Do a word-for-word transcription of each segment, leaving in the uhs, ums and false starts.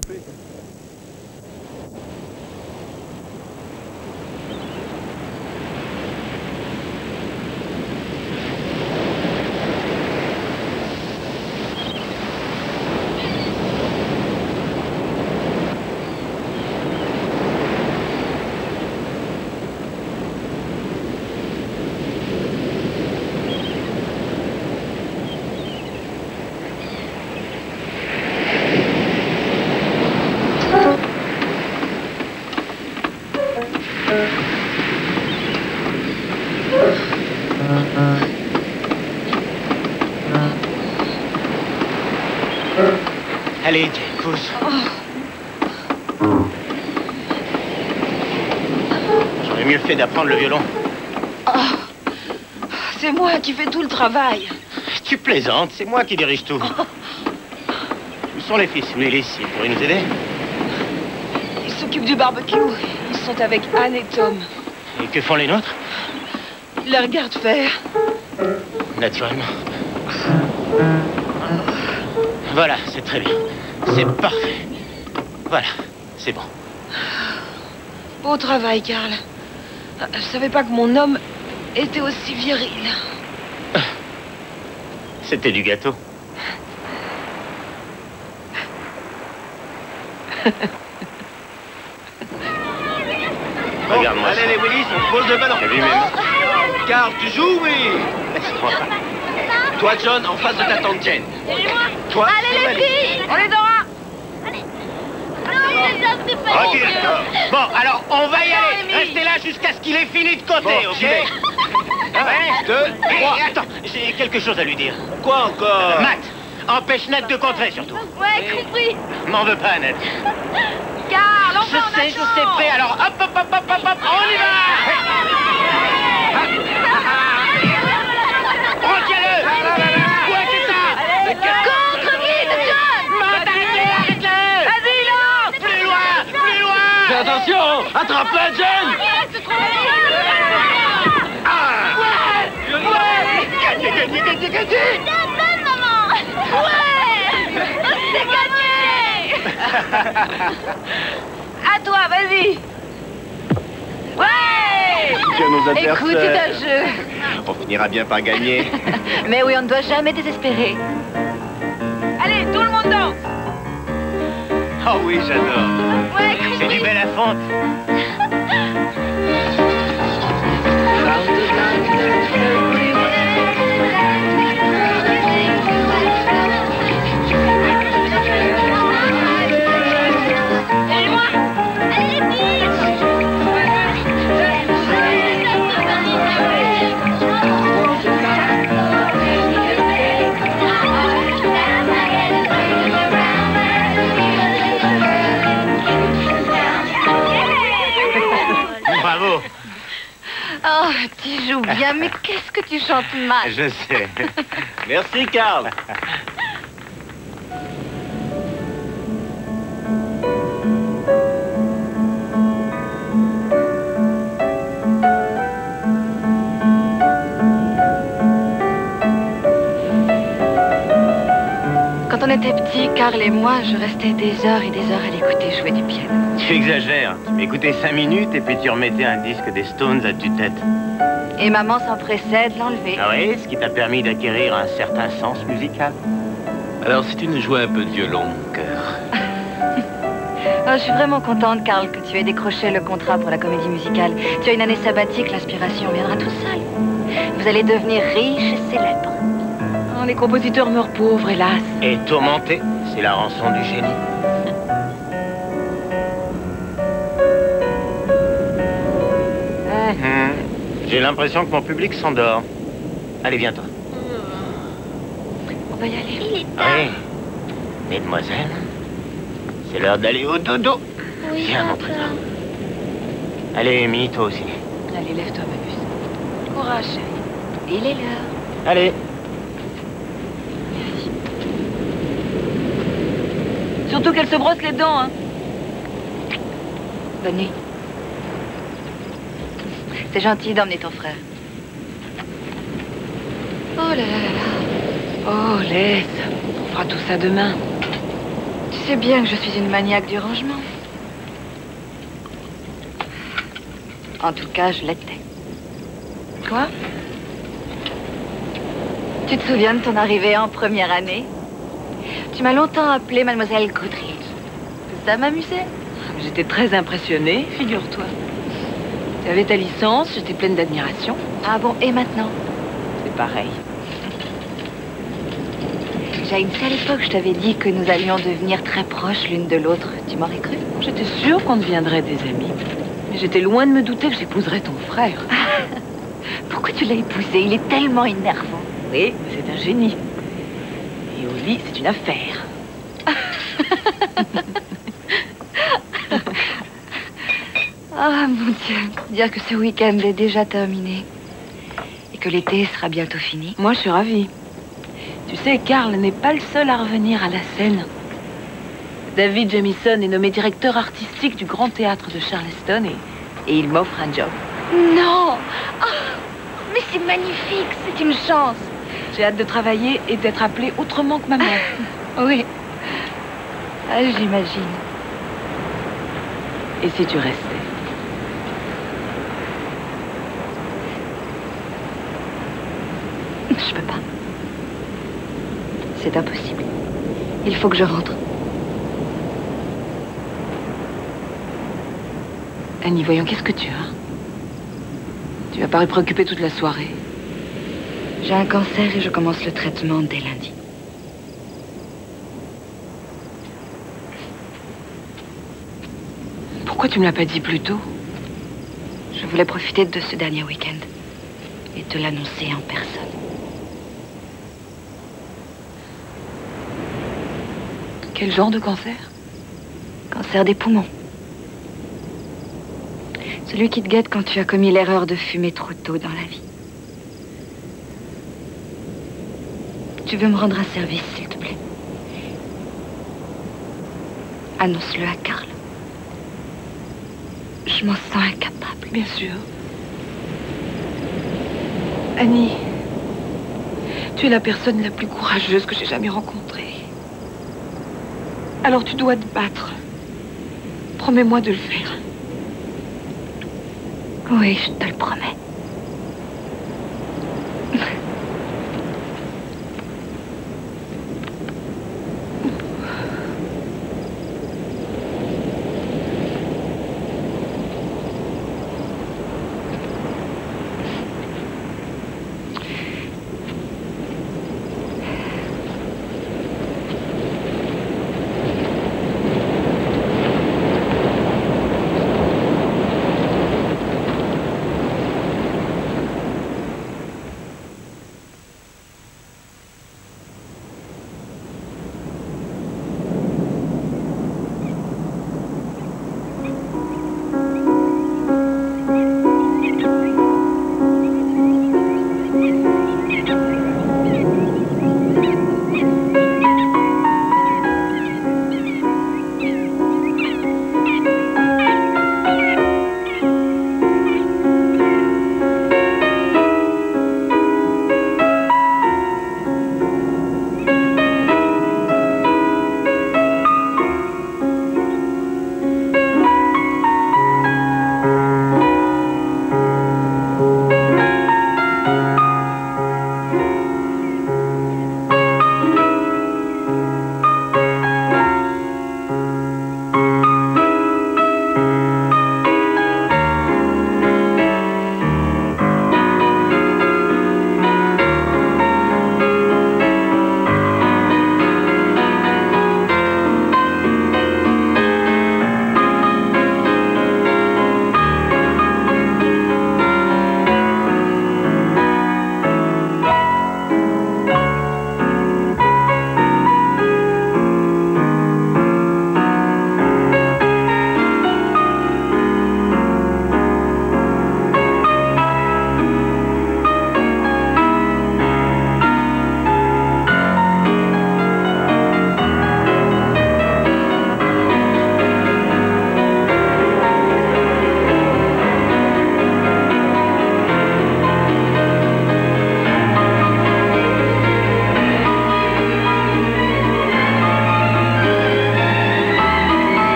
trompé. Allez, Jane, pousse. Oh. J'aurais mieux fait d'apprendre le violon. Oh. C'est moi qui fais tout le travail. Tu plaisantes, c'est moi qui dirige tout. Oh. Où sont les fils? Willis, ils pourraient nous aider? Ils s'occupent du barbecue. Ils sont avec Anne et Tom. Et que font les nôtres? Ils les regardent faire. Naturellement. Voilà, c'est très bien. C'est parfait. Voilà, c'est bon. Beau travail, Carl. Je savais pas que mon homme était aussi viril. C'était du gâteau. Regarde-moi. Allez, les Willis, on pose le ballon. T'as vu même? Carl, tu joues, oui. Laisse-moi. Toi, John, en face de ta tante Jane. Toi, Allez, les filles! Allez, Dora! Allez! Non, les hommes, c'est pas Ok, d'accord. Bon, alors, on va y aller. Restez là jusqu'à ce qu'il ait fini de côté, Bon, ok? j'y vais. Un, deux, trois. Et attends, j'ai quelque chose à lui dire. Quoi encore? Matt, empêche Ned de contrer, surtout. Ouais, compris! M'en veux pas, Ned. Carl, Je enfin, on sais, a je chance. sais prêt, alors hop, hop, hop, hop, hop, hop, on y va! Retiens-le! Quoi, c'est ça? Contre, vite, John! Matt, arrêtez, arrêtez! Vas-y, lance! Plus loin, plus loin! Fais attention! Attrape-la, Jane! Ah! Ouais! Ouais! Gagné, gagné, gagné, gagné! Donne, maman! Ouais! C'est gagné! À toi, vas-y! Ouais! Que nos adversaires. Écoute, c'est un jeu. On finira bien par gagner. Mais oui, on ne doit jamais désespérer. Allez, tout le monde danse! Oh oui, j'adore. Ouais, C'est du bel à fond. Et moi! Allez, les filles! Bravo. Oh, tu joues bien, mais qu'est-ce que tu chantes mal. Je sais. Merci, Carl. Quand on était petits, Carl et moi, je restais des heures et des heures à l'écouter jouer du piano. Tu exagères. Tu m'écoutais cinq minutes et puis tu remettais un disque des Stones à tue-tête. Et maman s'empressait de l'enlever. Ah oui, ce qui t'a permis d'acquérir un certain sens musical. Alors, si tu nous jouais un peu de violon, mon cœur. Oh, je suis vraiment contente, Carl, que tu aies décroché le contrat pour la comédie musicale. Tu as une année sabbatique, l'inspiration viendra tout seul. Vous allez devenir riche et célèbre. Oh, les compositeurs meurent pauvres, hélas. Et tourmenté, c'est la rançon du génie. Mhm. J'ai l'impression que mon public s'endort. Allez, viens-toi. On va y aller. Il est tard. Oui. Mesdemoiselles, c'est l'heure d'aller au dodo. Oui, Viens, mon papa. trésor. Allez, Amy, toi aussi. Allez, lève-toi, ma puce. Courage, chérie. Il est l'heure. Allez. Surtout qu'elle se brosse les dents, hein. Bonne nuit. C'est gentil d'emmener ton frère. Oh là là là là. Oh, laisse. On fera tout ça demain. Tu sais bien que je suis une maniaque du rangement. En tout cas, je l'étais. Quoi? Tu te souviens de ton arrivée en première année? Tu m'as longtemps appelée Mademoiselle Goodrich. Ça m'amusait. J'étais très impressionnée, figure-toi. Tu avais ta licence, j'étais pleine d'admiration. Ah bon, et maintenant? C'est pareil. James, à l'époque, je t'avais dit que nous allions devenir très proches l'une de l'autre. Tu m'aurais cru? J'étais sûre qu'on deviendrait des amis. Mais j'étais loin de me douter que j'épouserais ton frère. Pourquoi tu l'as épousé? Il est tellement énervant. Oui, mais c'est un génie. Et au lit, c'est une affaire. Ah, mon Dieu. Dire que ce week-end est déjà terminé. Et que l'été sera bientôt fini. Moi, je suis ravie. Tu sais, Carl n'est pas le seul à revenir à la scène. David Jamison est nommé directeur artistique du Grand Théâtre de Charleston et, et il m'offre un job. Non! Oh, mais c'est magnifique, c'est une chance. J'ai hâte de travailler et d'être appelée autrement que ma mère. Oui. Ah, j'imagine. Et si tu restais? Je peux pas. C'est impossible. Il faut que je rentre. Annie, voyons, qu'est-ce que tu as? Tu as paru préoccupée toute la soirée. J'ai un cancer et je commence le traitement dès lundi. Pourquoi tu me l'as pas dit plus tôt? Je voulais profiter de ce dernier week-end et te l'annoncer en personne. Quel genre de cancer? Cancer des poumons. Celui qui te guette quand tu as commis l'erreur de fumer trop tôt dans la vie. Tu veux me rendre un service, s'il te plaît? Annonce-le à Carl. Je m'en sens incapable. Bien sûr. Annie, tu es la personne la plus courageuse que j'ai jamais rencontrée. Alors tu dois te battre. Promets-moi de le faire. Oui, je te le promets.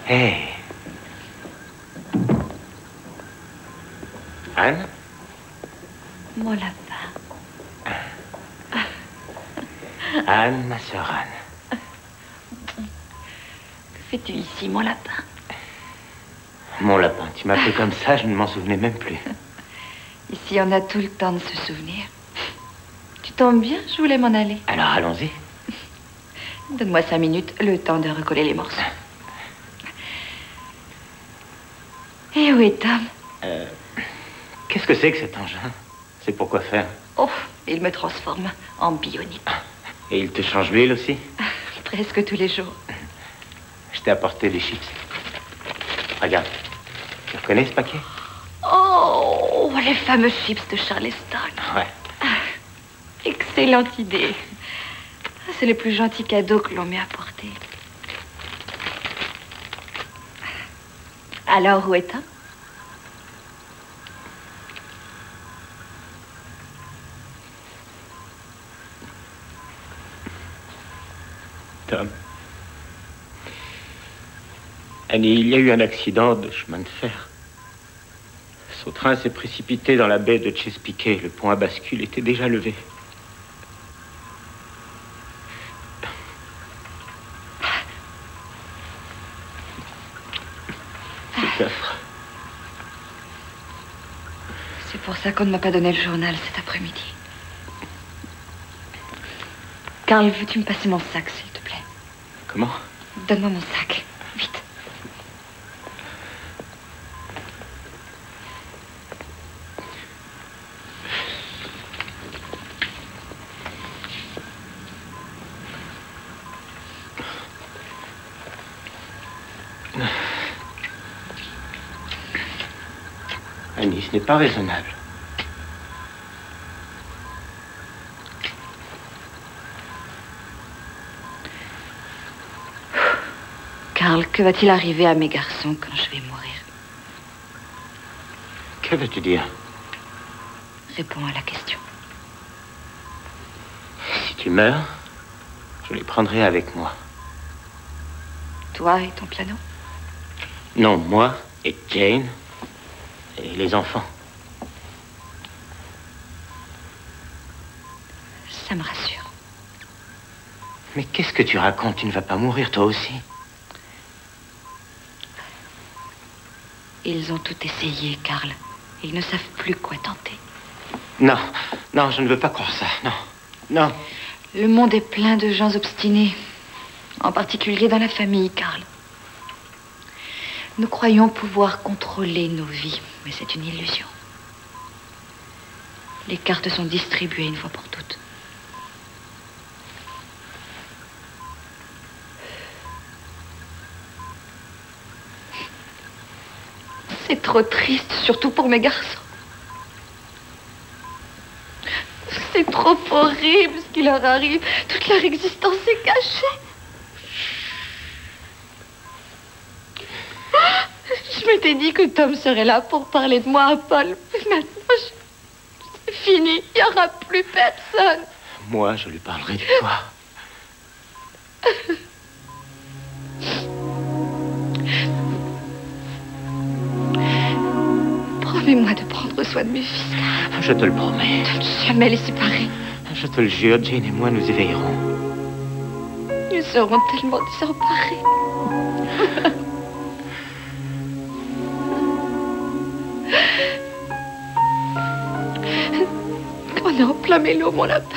Hé. Anne? Mon lapin. Anne, ma sœur Anne. Que fais-tu ici, mon lapin? Mon lapin, tu m'appelles comme ça, je ne m'en souvenais même plus. Ici, on a tout le temps de se souvenir. Tu tombes bien, je voulais m'en aller. Alors, allons-y. Donne-moi cinq minutes, le temps de recoller les morceaux. Et où est Tom? Euh, Qu'est-ce que c'est que cet engin? C'est pour quoi faire? Oh, il me transforme en bionique. Et il te change l'huile aussi? Presque tous les jours. Je t'ai apporté des chips. Regarde. Tu reconnais ce paquet? Oh, les fameux chips de Charleston. Ouais. Excellente idée. C'est les plus gentils cadeaux que l'on m'ait apportés. Alors, où est Tom? Tom. Annie, il y a eu un accident de chemin de fer. Son train s'est précipité dans la baie de Chesapeake. Le pont à bascule était déjà levé. C'est affreux. C'est pour ça qu'on ne m'a pas donné le journal cet après-midi. Carl, veux-tu me passer mon sac, s'il te plaît? Comment? Donne-moi mon sac, vite. Annie, ce n'est pas raisonnable. Carl, que va-t-il arriver à mes garçons quand je vais mourir? Que veux-tu dire? Réponds à la question. Si tu meurs, je les prendrai avec moi. Toi et ton piano? Non, moi et Jane et les enfants. Ça me rassure. Mais qu'est-ce que tu racontes? Tu ne vas pas mourir, toi aussi? Ils ont tout essayé, Carl. Ils ne savent plus quoi tenter. Non, non, je ne veux pas croire ça. Non, non. Le monde est plein de gens obstinés. En particulier dans la famille, Carl. Nous croyons pouvoir contrôler nos vies, mais c'est une illusion. Les cartes sont distribuées une fois pour toutes. C'est trop triste, surtout pour mes garçons. C'est trop horrible ce qui leur arrive. Toute leur existence est cachée. Je m'étais dit que Tom serait là pour parler de moi à Paul. Mais maintenant, je... c'est fini. Il n'y aura plus personne. Moi, je lui parlerai de toi. Promets-moi de prendre soin de mes fils. Je te le promets. De ne jamais les séparer. Je te le jure, Jane et moi, nous éveillerons. Nous serons tellement désemparés. On est en plein mélo, mon lapin.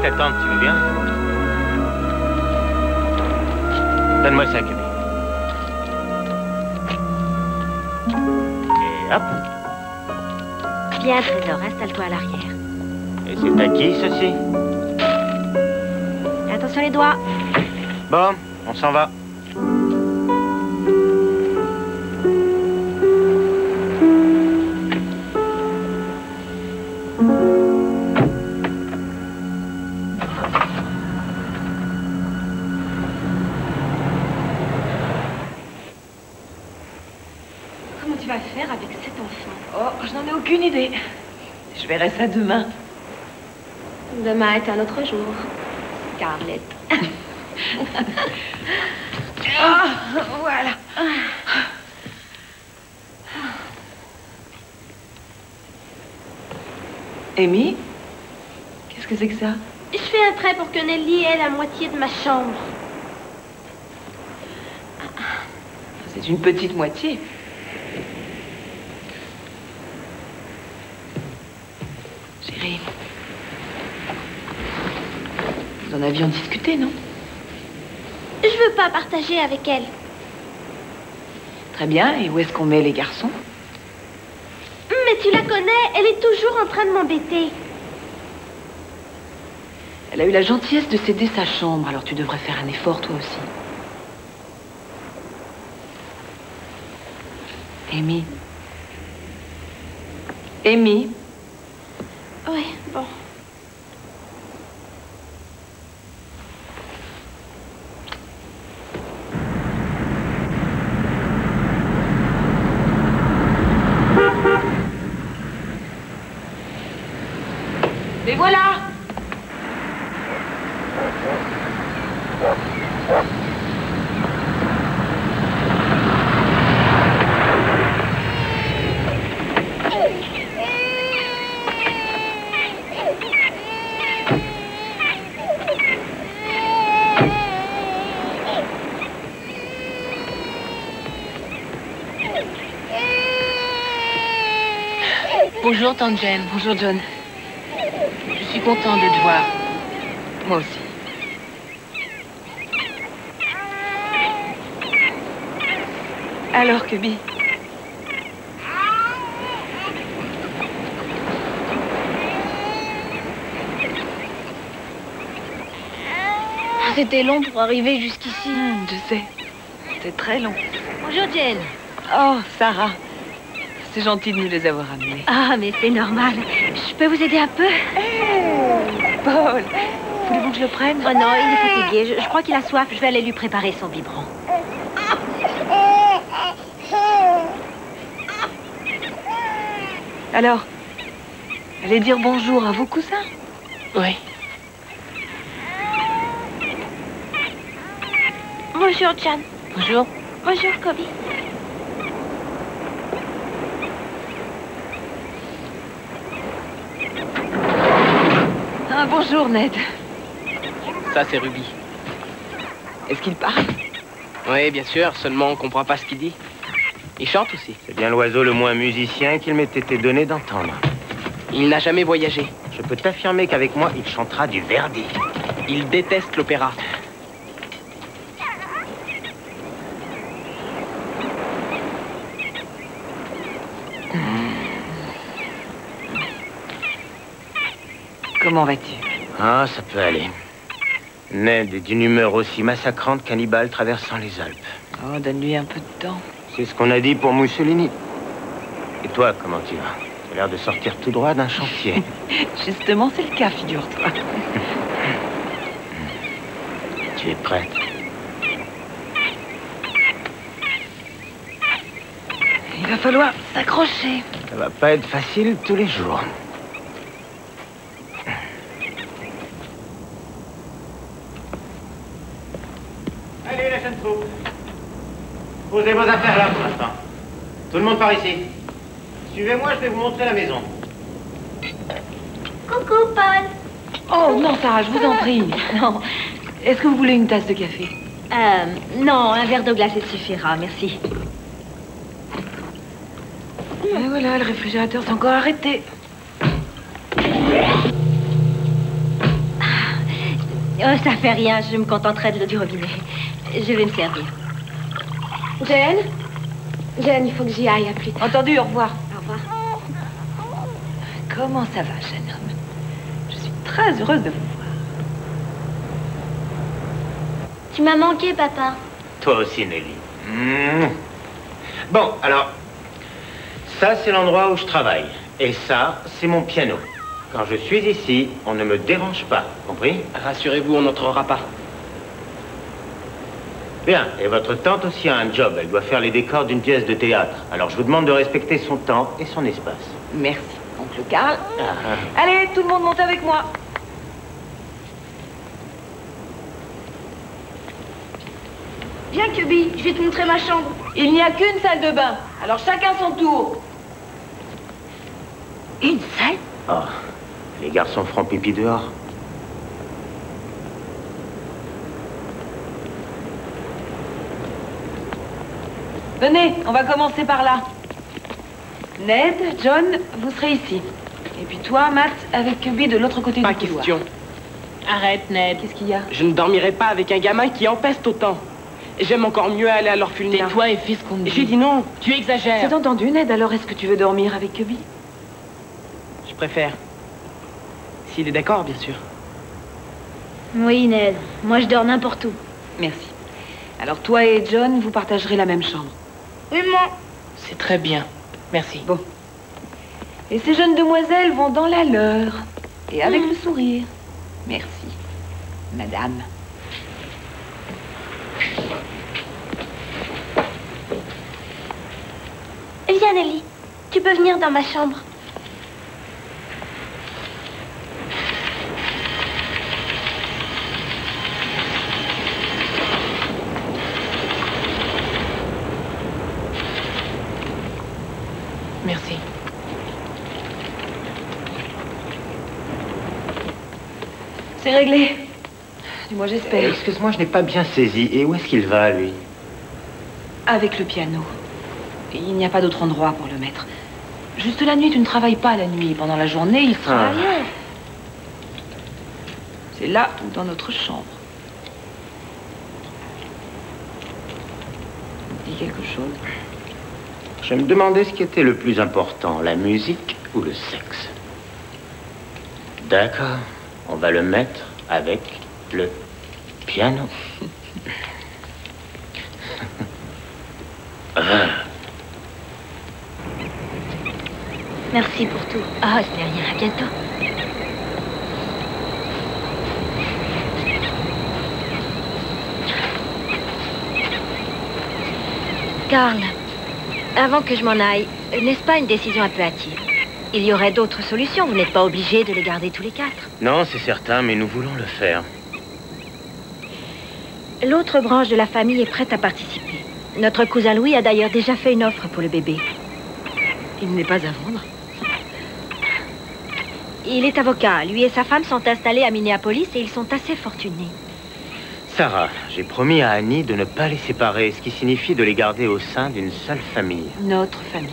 t'attendre, tu veux bien? Donne-moi ça, Cubi. Et hop. Bien, Trésor, installe-toi à l'arrière. Et c'est à qui, ceci? Attention les doigts. Bon, on s'en va. Comment tu vas faire avec cet enfant? Oh, je n'en ai aucune idée. Je verrai ça demain. Demain est un autre jour. Scarlett. Ah, voilà. Amy, qu'est-ce que c'est que ça? Je fais un trait pour que Nelly ait la moitié de ma chambre. C'est une petite moitié. Chérie, vous en avions discuté, non? Je veux pas partager avec elle. Très bien, et où est-ce qu'on met les garçons? Mais tu la connais, elle est toujours en train de m'embêter. Elle a eu la gentillesse de céder sa chambre, alors tu devrais faire un effort, toi aussi. Amy. Amy. Oui, bon. Mais voilà! Bonjour, Tante Jane. Bonjour, John. Je suis content de te voir. Moi aussi. Alors, Cubi? C'était long pour arriver jusqu'ici. Hmm, je sais. C'est très long. Bonjour, Jane. Oh, Sarah. C'est gentil de nous les avoir amenés. Ah, mais c'est normal. Je peux vous aider un peu? Hey, Paul, voulez-vous que je le prenne? Oh non, il est fatigué. Je, je crois qu'il a soif. Je vais aller lui préparer son biberon. Alors, allez dire bonjour à vos cousins? Oui. Bonjour, Jan. Bonjour. Bonjour, Kobe. Ah, bonjour, Ned. Ça, c'est Ruby. Est-ce qu'il parle? Oui, bien sûr, seulement on comprend pas ce qu'il dit. Il chante aussi. C'est bien l'oiseau le moins musicien qu'il m'ait été donné d'entendre. Il n'a jamais voyagé. Je peux t'affirmer qu'avec moi, il chantera du Verdi. Il déteste l'opéra. Comment vas-tu? Ah, ça peut aller. Ned est d'une humeur aussi massacrante qu'un Hannibal traversant les Alpes. Oh, donne-lui un peu de temps. C'est ce qu'on a dit pour Mussolini. Et toi, comment tu vas? Tu as l'air de sortir tout droit d'un chantier. Justement, c'est le cas, figure-toi. Tu es prête? Il va falloir s'accrocher. Ça va pas être facile tous les jours. Allez, la jeune troupe. Posez vos affaires là pour l'instant. Tout le monde par ici. Suivez-moi, je vais vous montrer la maison. Coucou, Paul. Oh, non, Sarah, je vous en prie. Non. Est-ce que vous voulez une tasse de café? Euh, non, un verre d'eau glacée suffira, merci. Et voilà, le réfrigérateur s'est encore arrêté. Oh, ça fait rien, je me contenterai de l'eau du robinet. Je vais me servir. Jane Jane, il faut que j'y aille, à plus tard. Entendu, au revoir. Au revoir. Comment ça va, jeune homme? Je suis très heureuse de vous voir. Tu m'as manqué, papa. Toi aussi, Nelly. Mmh. Bon, alors, ça, c'est l'endroit où je travaille. Et ça, c'est mon piano. Quand je suis ici, on ne me dérange pas, compris? Rassurez-vous, on n'entrera pas. Bien, et votre tante aussi a un job. Elle doit faire les décors d'une pièce de théâtre. Alors, je vous demande de respecter son temps et son espace. Merci, oncle Karl. Ah, ah. Allez, tout le monde monte avec moi. Viens, Cubby, je vais te montrer ma chambre. Il n'y a qu'une salle de bain, alors chacun son tour. Une salle? Oh, les garçons feront pipi dehors. Venez, on va commencer par là. Ned, John, vous serez ici. Et puis toi, Matt, avec Cubby de l'autre côté Pas du couloir. question. Arrête, Ned, qu'est-ce qu'il y a? Je ne dormirai pas avec un gamin qui empeste autant. J'aime encore mieux aller à l'orphelinat. Tais-toi et fais ce qu'on te dit. J'ai dit non. Tu exagères. C'est entendu, Ned, alors est-ce que tu veux dormir avec Cubby? Je préfère. S'il est d'accord, bien sûr. Oui, Ned. Moi, je dors n'importe où. Merci. Alors toi et John, vous partagerez la même chambre. Oui, moi. C'est très bien. Merci. Bon. Et ces jeunes demoiselles vont dans la leur. Et avec le sourire. Merci, madame. Viens, Nelly. Tu peux venir dans ma chambre. Merci. C'est réglé. Du moins, j'espère. Excuse-moi, je n'ai pas bien saisi. Et où est-ce qu'il va, lui? Avec le piano. Et il n'y a pas d'autre endroit pour le mettre. Juste la nuit, tu ne travailles pas la nuit. Pendant la journée, il sera Ah. ailleurs. C'est là ou dans notre chambre. Dis quelque chose. Je me demandais ce qui était le plus important, la musique ou le sexe. D'accord, on va le mettre avec le piano. Ah. Merci pour tout. Ah, ce n'est rien. À bientôt. Karl, avant que je m'en aille, n'est-ce pas une décision un peu hâtive? Il y aurait d'autres solutions. Vous n'êtes pas obligés de les garder tous les quatre. Non, c'est certain, mais nous voulons le faire. L'autre branche de la famille est prête à participer. Notre cousin Louis a d'ailleurs déjà fait une offre pour le bébé. Il n'est pas à vendre. Il est avocat. Lui et sa femme sont installés à Minneapolis et ils sont assez fortunés. Sarah, j'ai promis à Annie de ne pas les séparer, ce qui signifie de les garder au sein d'une seule famille. Notre famille.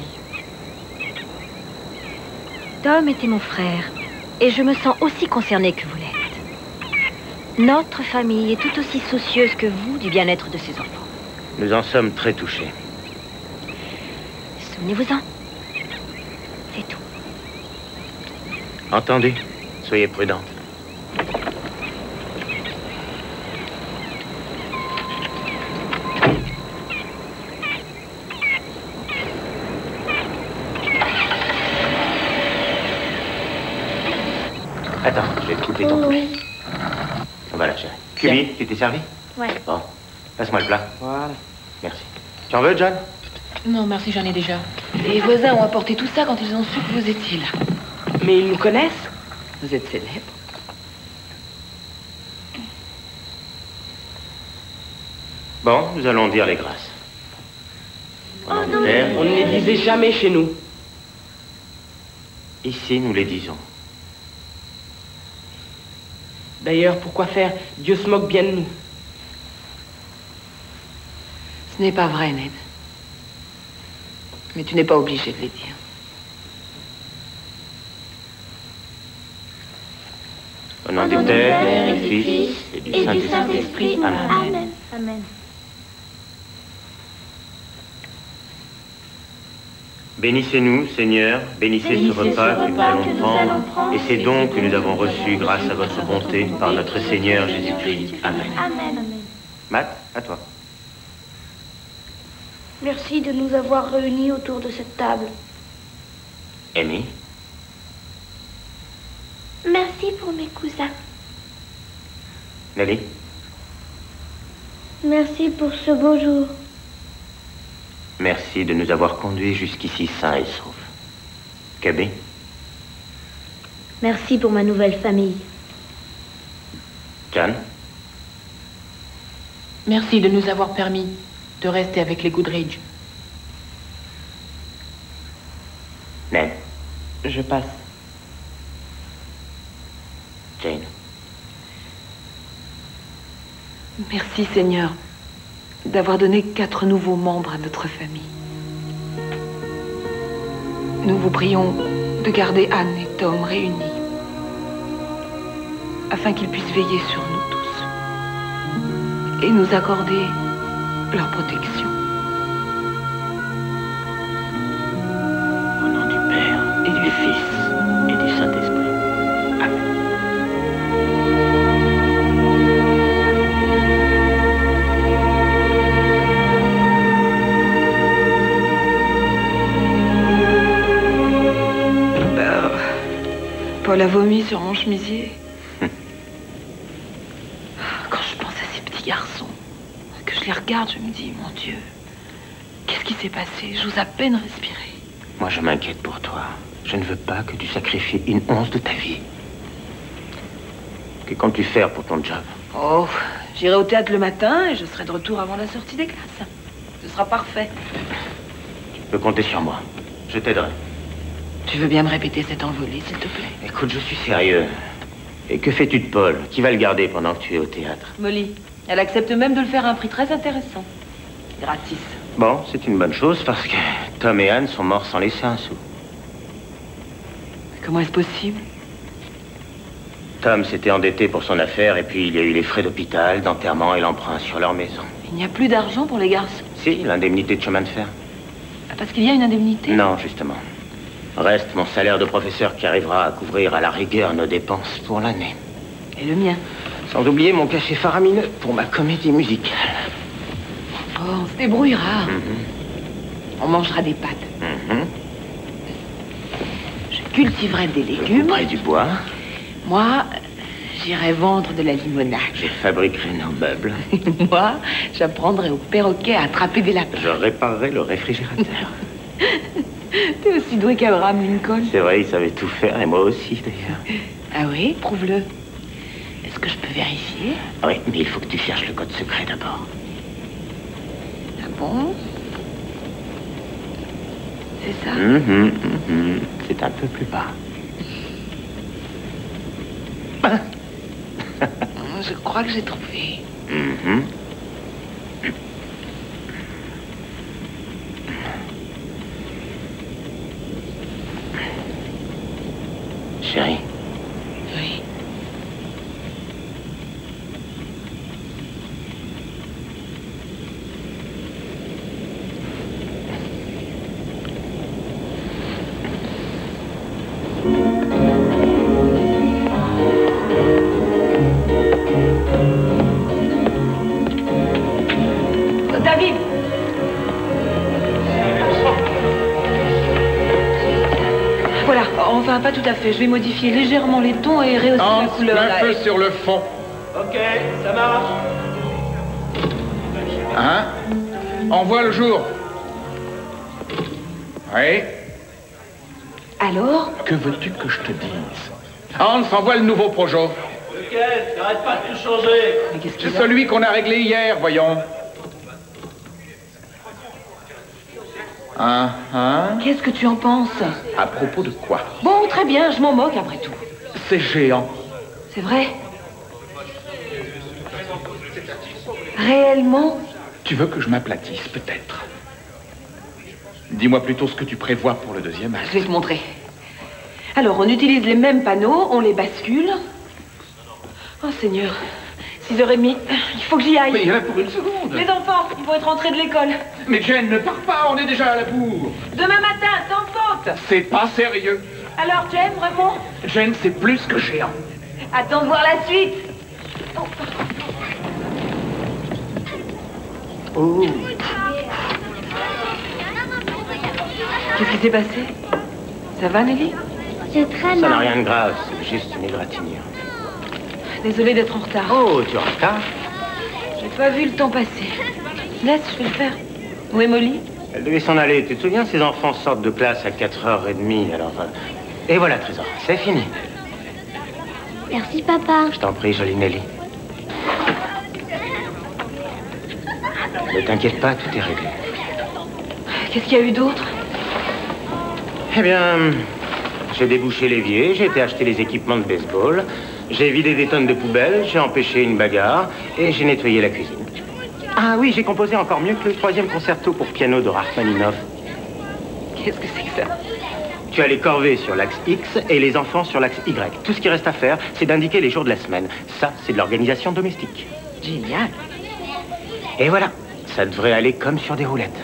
Tom était mon frère et je me sens aussi concernée que vous l'êtes. Notre famille est tout aussi soucieuse que vous du bien-être de ses enfants. Nous en sommes très touchés. Souvenez-vous-en. C'est tout. Entendu. Soyez prudente. Attends, je vais te couper ton poulet. Voilà, chérie. Cubby, tu t'es servi? Ouais. Bon, passe-moi le plat. Voilà. Merci. Tu en veux, John? Non, merci, j'en ai déjà. Les voisins ont apporté tout ça quand ils ont su que vous étiez là. Mais ils nous connaissent? Vous êtes célèbre. Bon, nous allons dire les grâces. Au nom du Père, On ne les disait jamais chez nous. ici, nous les disons. D'ailleurs, pourquoi faire? Dieu se moque bien de nous. Ce n'est pas vrai, Ned. Mais tu n'es pas obligé de les dire. On Au nom du Père, et du Fils, et du Saint-Esprit. Amen. Amen. Amen. Bénissez-nous, Seigneur, bénissez, bénissez ce repas que nous allons prendre, prendre, et ces dons que nous avons reçus grâce à votre bonté par notre Seigneur Jésus-Christ. Amen. Amen. Matt, à toi. Merci de nous avoir réunis autour de cette table. Amy. Merci pour mes cousins. Nelly. Merci pour ce beau jour. Merci de nous avoir conduits jusqu'ici sains et saufs. Gaby. Merci pour ma nouvelle famille. Jan. Merci de nous avoir permis de rester avec les Goodridge. Ned. Je passe. Jane. Merci, Seigneur, d'avoir donné quatre nouveaux membres à notre famille. Nous vous prions de garder Anne et Tom réunis, afin qu'ils puissent veiller sur nous tous et nous accorder leur protection. Au nom du Père, et du Fils, et du Saint-Esprit. Amen. Paul a vomi sur mon chemisier. Quand je pense à ces petits garçons, que je les regarde, je me dis, mon Dieu, qu'est-ce qui s'est passé? J'ose à peine respirer. Moi, je m'inquiète pour toi. Je ne veux pas que tu sacrifies une once de ta vie. Que comptes-tu faire pour ton job? Oh, j'irai au théâtre le matin et je serai de retour avant la sortie des classes. Ce sera parfait. Tu peux compter sur moi. Je t'aiderai. Tu veux bien me répéter cette envolée, s'il te plaît? Écoute, je suis sérieux. Et que fais-tu de Paul? Qui va le garder pendant que tu es au théâtre? Molly. Elle accepte même de le faire à un prix très intéressant. Gratis. Bon, c'est une bonne chose parce que Tom et Anne sont morts sans laisser un sou. Comment est-ce possible? Tom s'était endetté pour son affaire et puis il y a eu les frais d'hôpital, d'enterrement et l'emprunt sur leur maison. Il n'y a plus d'argent pour les garçons? Si, l'indemnité de chemin de fer. Ah, parce qu'il y a une indemnité? Non, justement. Reste mon salaire de professeur qui arrivera à couvrir à la rigueur nos dépenses pour l'année. Et le mien? Sans oublier mon cachet faramineux pour ma comédie musicale. Oh, on se débrouillera. Mm-hmm. On mangera des pâtes. Mm-hmm. Je cultiverai des légumes. Près du bois. Moi, j'irai vendre de la limonade. Je fabriquerai nos meubles. Moi, j'apprendrai au perroquet à attraper des lapins. Je réparerai le réfrigérateur. T'es aussi doué qu'Abraham Lincoln. C'est vrai, il savait tout faire, et moi aussi, d'ailleurs. Ah oui? Prouve-le. Est-ce que je peux vérifier? Oui, mais il faut que tu cherches le code secret d'abord. Ah bon? C'est ça? Mm-hmm, mm-hmm. C'est un peu plus bas. Je crois que j'ai trouvé. Mm-hmm. Chérie. Oui. David! Voilà, enfin pas tout à fait. Je vais modifier légèrement les tons et rehausser la couleur. Un peu sur le fond. Ok, ça marche. Hein? On voit le jour. Oui? Alors? Que veux-tu que je te dise? Hans, envoie le nouveau projet. Lequel? T'arrêtes pas de tout changer. Mais qu'est-ce C'est qu'il a? celui qu'on a réglé hier, voyons. Hein, hein? Qu'est-ce que tu en penses? À propos de quoi? Bon, très bien, je m'en moque après tout. C'est géant. C'est vrai? Réellement? Tu veux que je m'aplatisse, peut-être? Dis-moi plutôt ce que tu prévois pour le deuxième acte. Je vais te montrer. Alors, on utilise les mêmes panneaux, on les bascule. Oh Seigneur, six heures trente, il faut que j'y aille. Mais il y en a pour une seconde. Les enfants, ils vont être rentrés de l'école. Mais Jane, ne pars pas, on est déjà à la bourre. Demain matin, sans faute. C'est pas sérieux. Alors Jane, vraiment? Jane, c'est plus que géant. Attends de voir la suite. Oh. Qu'est-ce qui s'est passé? Ça va, Nelly? J'ai très Ça n'a mal. rien de grave, c'est juste une égratignure. Désolée d'être en retard. Oh, tu es en retard? J'ai pas vu le temps passer. Laisse, je vais le faire. Où est Molly? Elle devait s'en aller. Tu te souviens, ces enfants sortent de classe à quatre heures trente, alors... euh, Et voilà, Trésor, c'est fini. Merci, papa. Je t'en prie, jolie Nelly. Ne t'inquiète pas, tout est réglé. Qu'est-ce qu'il y a eu d'autre? Eh bien, j'ai débouché l'évier, j'ai été acheter les équipements de baseball, j'ai vidé des tonnes de poubelles, j'ai empêché une bagarre et j'ai nettoyé la cuisine. Ah oui, j'ai composé encore mieux que le troisième concerto pour piano de Rachmaninoff. Qu'est-ce que c'est que ça? Tu as les corvées sur l'axe X et les enfants sur l'axe Y. Tout ce qui reste à faire, c'est d'indiquer les jours de la semaine. Ça, c'est de l'organisation domestique. Génial. Et voilà, ça devrait aller comme sur des roulettes.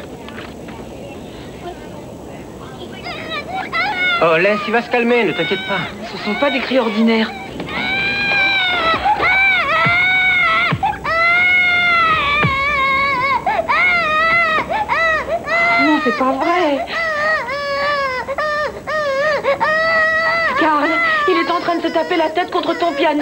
Oh, laisse, il va se calmer, ne t'inquiète pas. Ce sont pas des cris ordinaires. Non, c'est pas vrai. Karl, il est en train de se taper la tête contre ton piano.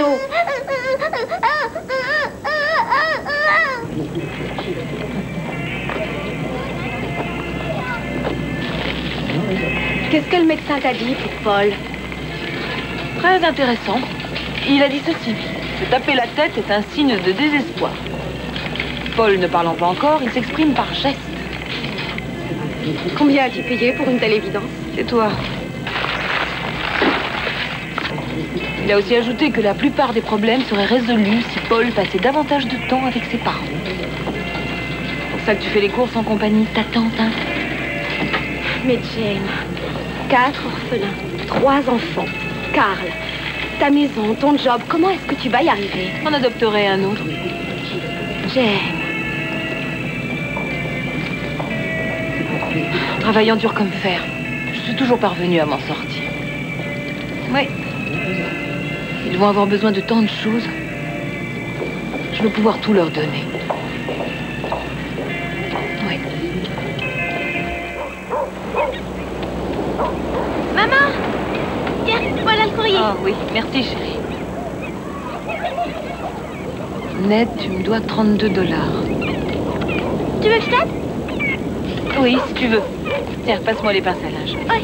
Qu'est-ce que le médecin t'a dit pour Paul? Très intéressant. Il a dit ceci. Se taper la tête est un signe de désespoir. Paul ne parlant pas encore, il s'exprime par geste. Combien as-tu payé pour une telle évidence? C'est toi. Il a aussi ajouté que la plupart des problèmes seraient résolus si Paul passait davantage de temps avec ses parents. C'est pour ça que tu fais les courses en compagnie de ta tante, hein? Mais Jane, quatre orphelins, trois enfants, Karl, ta maison, ton job, comment est-ce que tu vas y arriver? On adopterait un autre. Jane, Travaillant dur comme fer, je suis toujours parvenue à m'en sortir. Oui. Ils vont avoir besoin de tant de choses. Je veux pouvoir tout leur donner. Oui. Maman! Tiens, voilà le courrier. Ah oui, merci chérie. Ned, tu me dois trente-deux dollars. Tu veux que je t'aide? Oui, si tu veux. Tiens, passe-moi les pinces à linge. Oui.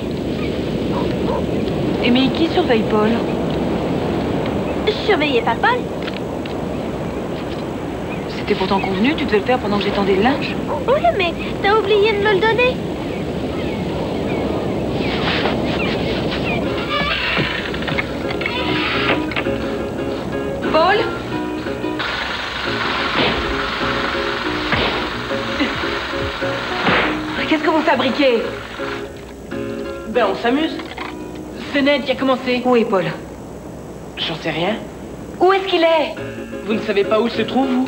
Et mais qui surveille Paul? Surveillez pas Paul. C'était pourtant convenu, tu devais le faire pendant que j'étendais le linge. Oui, mais t'as oublié de me le donner. Paul? Qu'est-ce que vous fabriquez? Ben, on s'amuse. C'est Ned qui a commencé. Où est Paul? J'en sais rien. Où est-ce qu'il est? Vous ne savez pas où il se trouve, vous?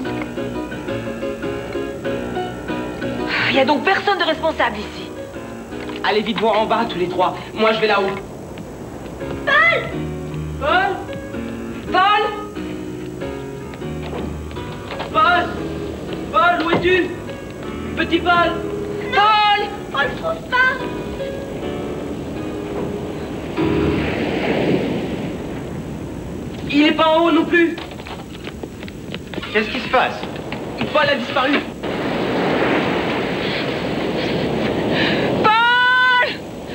Il n'y a donc personne de responsable ici. Allez vite voir en bas, tous les trois. Moi, je vais là-haut. Paul! Paul! Paul? Paul! Paul, où es-tu? Petit Paul! Paul! On le trouve pas. Il est pas en haut non plus. Qu'est-ce qui se passe? Paul a disparu. Paul!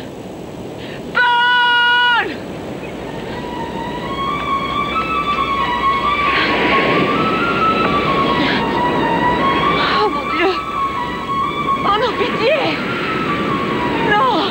Paul! Oh mon Dieu! Oh non, pitié! Non!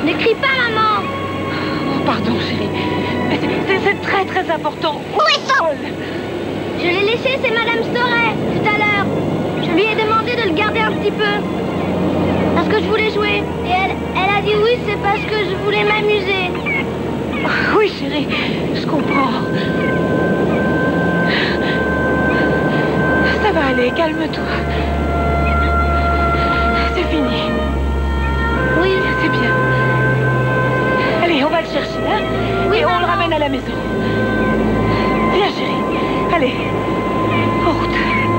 Ne crie pas, maman. Oh, pardon, chérie. Mais c'est- c'est très, très important. Où est Paul? Je l'ai laissé, c'est Madame Storet, tout à l'heure. Je lui ai demandé de le garder un petit peu. Parce que je voulais jouer. Et elle, elle a dit oui, c'est parce que je voulais m'amuser. Oui, chérie, je comprends. Ça va aller, calme-toi. C'est fini. Oui. C'est bien. Allez, on va le chercher, hein? Oui, Et on maman. le ramène à la maison. Viens, chérie. Allez, en route.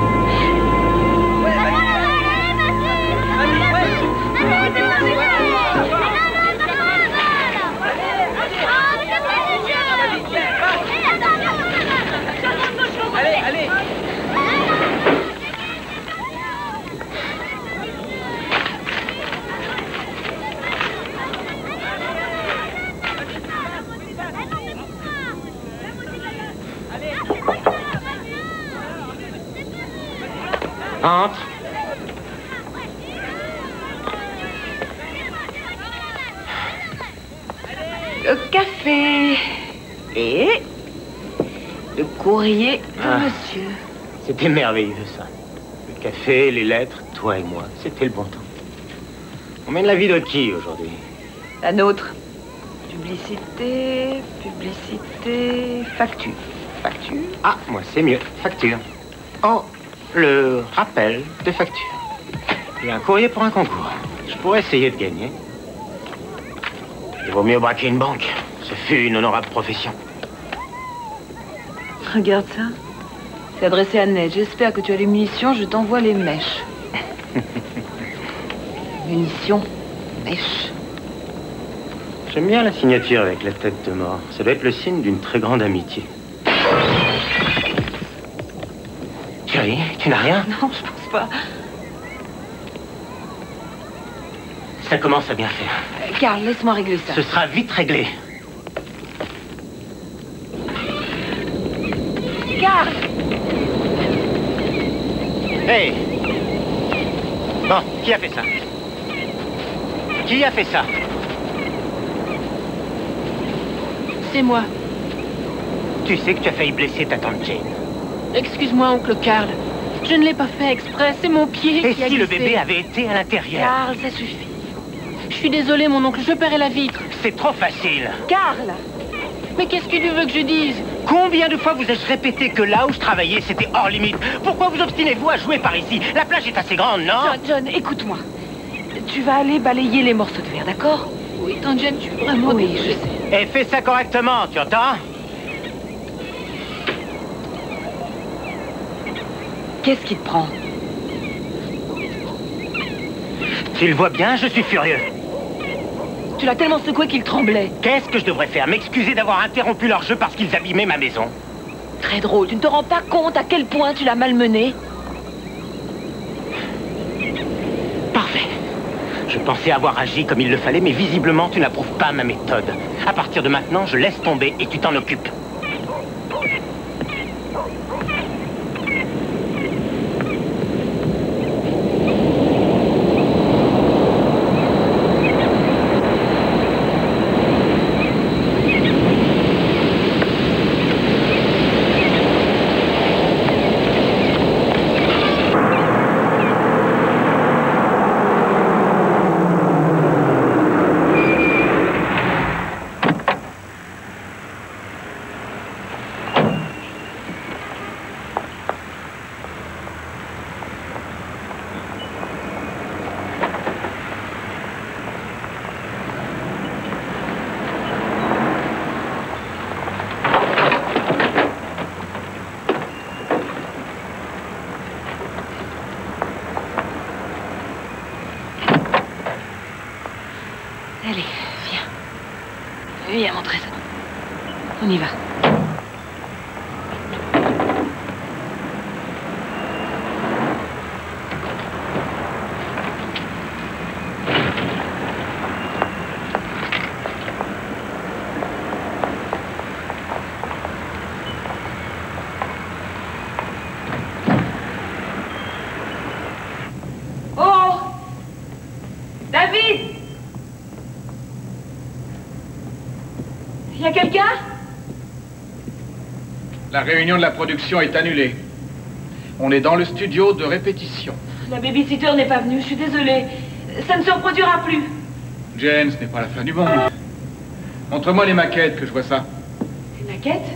Allez, allez. Entre. Le café. Et le courrier de Ah. monsieur. C'était merveilleux, ça. Le café, les lettres, toi et moi. C'était le bon temps. On mène la vie de qui, aujourd'hui? La nôtre. Publicité, publicité, facture. Facture. Ah, moi, c'est mieux. Facture. Oh, le rappel de facture. J'ai un courrier pour un concours. Je pourrais essayer de gagner. Il vaut mieux braquer une banque. Ce fut une honorable profession. Regarde ça. C'est adressé à Ned. J'espère que tu as les munitions. Je t'envoie les mèches. Munitions, mèches. J'aime bien la signature avec la tête de mort. Ça doit être le signe d'une très grande amitié. Chérie, tu n'as rien? Non, je pense pas. Ça commence à bien faire. Euh, Karl, laisse-moi régler ça. Ce sera vite réglé. Karl! Hé! Bon, qui a fait ça? Qui a fait ça? C'est moi. Tu sais que tu as failli blesser ta tante Jane. Excuse-moi, oncle Karl. Je ne l'ai pas fait exprès, c'est mon pied Et qui a si le glissé. bébé avait été à l'intérieur? Karl, ça suffit. Je suis désolée, mon oncle, je paierai la vitre. C'est trop facile. Karl! Mais qu'est-ce que tu veux que je dise? Combien de fois vous ai-je répété que là où je travaillais, c'était hors limite? Pourquoi vous obstinez-vous à jouer par ici? La plage est assez grande, non? John, John, écoute-moi. Tu vas aller balayer les morceaux de verre, d'accord? Oui, tante Jane, tu es vraiment Oui, débile. je sais. Et fais ça correctement, tu entends? Qu'est-ce qui te prend? Tu le vois bien, je suis furieux. Tu l'as tellement secoué qu'il tremblait. Qu'est-ce que je devrais faire? M'excuser d'avoir interrompu leur jeu parce qu'ils abîmaient ma maison? Très drôle. Tu ne te rends pas compte à quel point tu l'as malmené? Parfait. Je pensais avoir agi comme il le fallait, mais visiblement, tu n'approuves pas ma méthode. À partir de maintenant, je laisse tomber et tu t'en occupes. Allez, viens. Viens montrer ça. On y va. Oh! David! Y a quelqu'un? La réunion de la production est annulée. On est dans le studio de répétition. La babysitter n'est pas venue, je suis désolée. Ça ne se reproduira plus. Jane, ce n'est pas la fin du monde. Montre-moi les maquettes, que je vois ça. Les maquettes?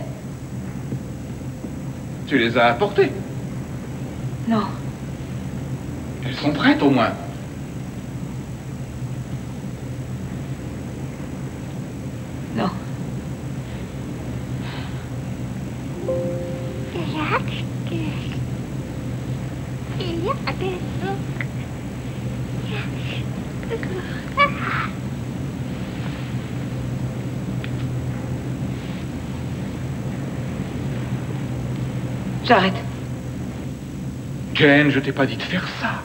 Tu les as apportées? Non. Elles sont prêtes, au moins. Non. J'arrête. Jane, je t'ai pas dit de faire ça.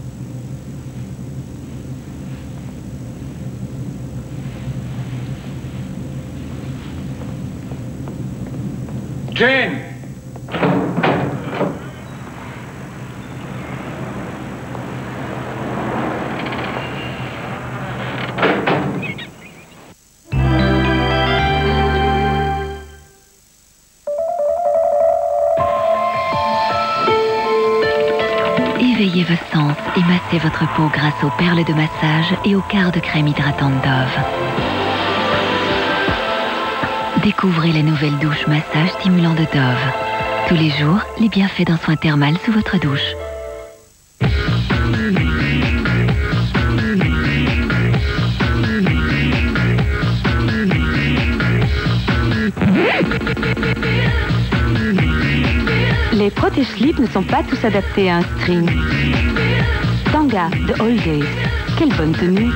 Jane! Éveillez vos sens et massez votre peau grâce aux perles de massage et au quart de crème hydratante Dove. Découvrez la nouvelle douche massage stimulant de Dove. Tous les jours, les bienfaits d'un soin thermal sous votre douche. Les protège-slips ne sont pas tous adaptés à un string. Tanga de All Days. Quelle bonne tenue.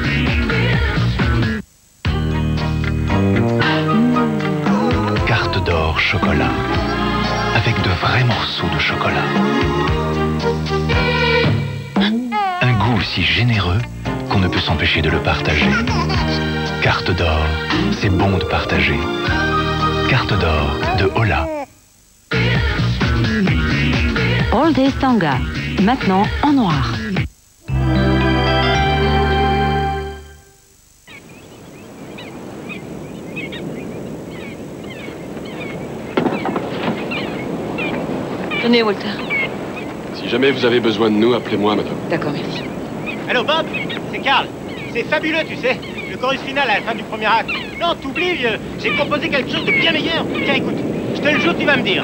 Carte d'or chocolat. Avec de vrais morceaux de chocolat. Un goût aussi généreux qu'on ne peut s'empêcher de le partager. Carte d'or, c'est bon de partager. Carte d'or de Ola. All Days Tanga. Maintenant en noir. Tenez, Walter. Si jamais vous avez besoin de nous, appelez-moi, madame. D'accord, merci. Allô, Bob? C'est Carl. C'est fabuleux, tu sais. Le chorus final à la fin du premier acte. Non, t'oublies, vieux. J'ai composé quelque chose de bien meilleur. Tiens, écoute. Je te le jure, tu vas me dire.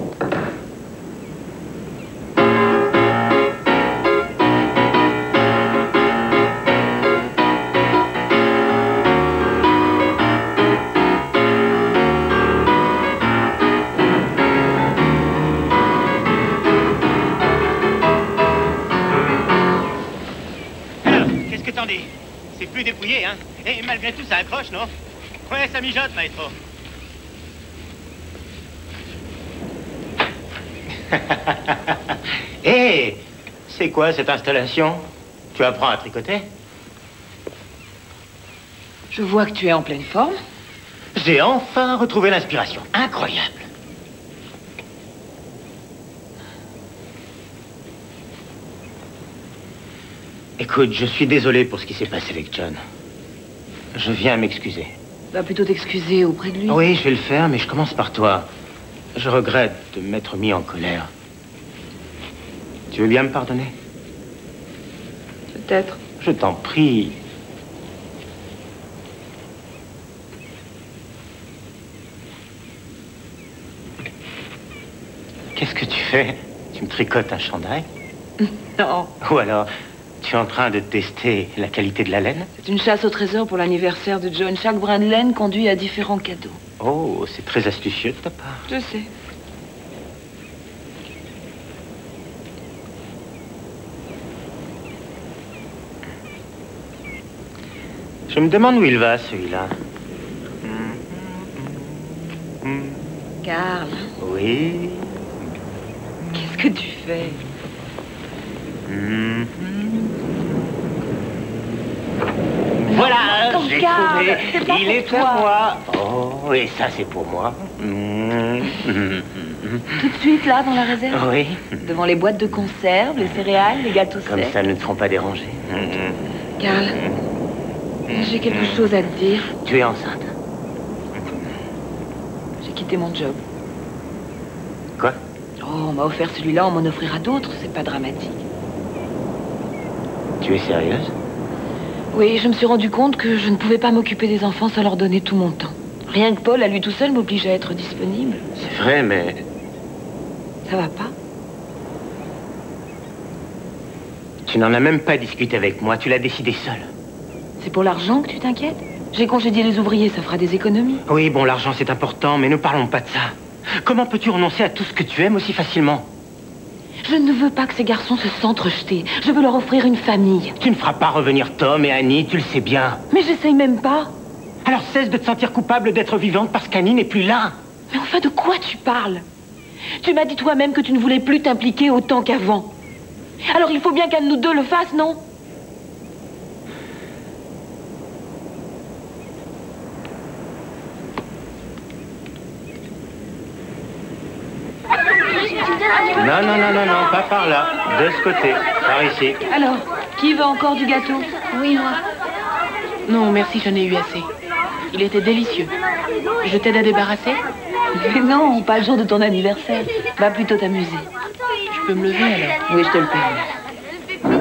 C'est plus dépouillé, hein. Et malgré tout, ça accroche, non? Ouais, ça mijote, maestro. Hé, hey, c'est quoi cette installation? Tu apprends à tricoter? Je vois que tu es en pleine forme. J'ai enfin retrouvé l'inspiration. Incroyable. Écoute, je suis désolé pour ce qui s'est passé avec John. Je viens m'excuser. Va plutôt t'excuser auprès de lui. Oui, je vais le faire, mais je commence par toi. Je regrette de m'être mis en colère. Tu veux bien me pardonner? Peut-être. Je t'en prie. Qu'est-ce que tu fais? Tu me tricotes un chandail? Non. Ou alors, tu es en train de tester la qualité de la laine? C'est une chasse au trésor pour l'anniversaire de John. Chaque brin de laine conduit à différents cadeaux. Oh, c'est très astucieux de ta part. Je sais. Je me demande où il va, celui-là. Carl. Oui. Qu'est-ce que tu fais? Mmh. Voilà, j'ai trouvé. Il est à moi. Oh, et ça, c'est pour moi. Mmh. Tout de suite, là, dans la réserve? Oui. Devant les boîtes de conserve, les céréales, les gâteaux secs. Comme ça, ne te feront pas déranger. Mmh. Carl, j'ai quelque chose à te dire. Tu es enceinte? quitté mon job. Quoi? Oh, on m'a offert celui-là, on m'en offrira d'autres, c'est pas dramatique. Tu es sérieuse? Oui, je me suis rendu compte que je ne pouvais pas m'occuper des enfants sans leur donner tout mon temps. Rien que Paul, à lui tout seul, m'oblige à être disponible. C'est vrai, mais... Ça va pas? Tu n'en as même pas discuté avec moi, tu l'as décidé seul. C'est pour l'argent que tu t'inquiètes? J'ai congédié les ouvriers, ça fera des économies. Oui, bon, l'argent c'est important, mais ne parlons pas de ça. Comment peux-tu renoncer à tout ce que tu aimes aussi facilement? Je ne veux pas que ces garçons se sentent rejetés. Je veux leur offrir une famille. Tu ne feras pas revenir Tom et Annie, tu le sais bien. Mais j'essaye même pas. Alors cesse de te sentir coupable d'être vivante parce qu'Annie n'est plus là. Mais enfin, de quoi tu parles? Tu m'as dit toi-même que tu ne voulais plus t'impliquer autant qu'avant. Alors il faut bien qu'un de nous deux le fasse, non? Non, non, non, non, non, pas par là. De ce côté, par ici. Alors, qui veut encore du gâteau? Oui, moi. Non, merci, j'en ai eu assez. Il était délicieux. Je t'aide à débarrasser? Mais non, pas le jour de ton anniversaire. Va plutôt t'amuser. Je peux me lever alors? Oui, je te le permets.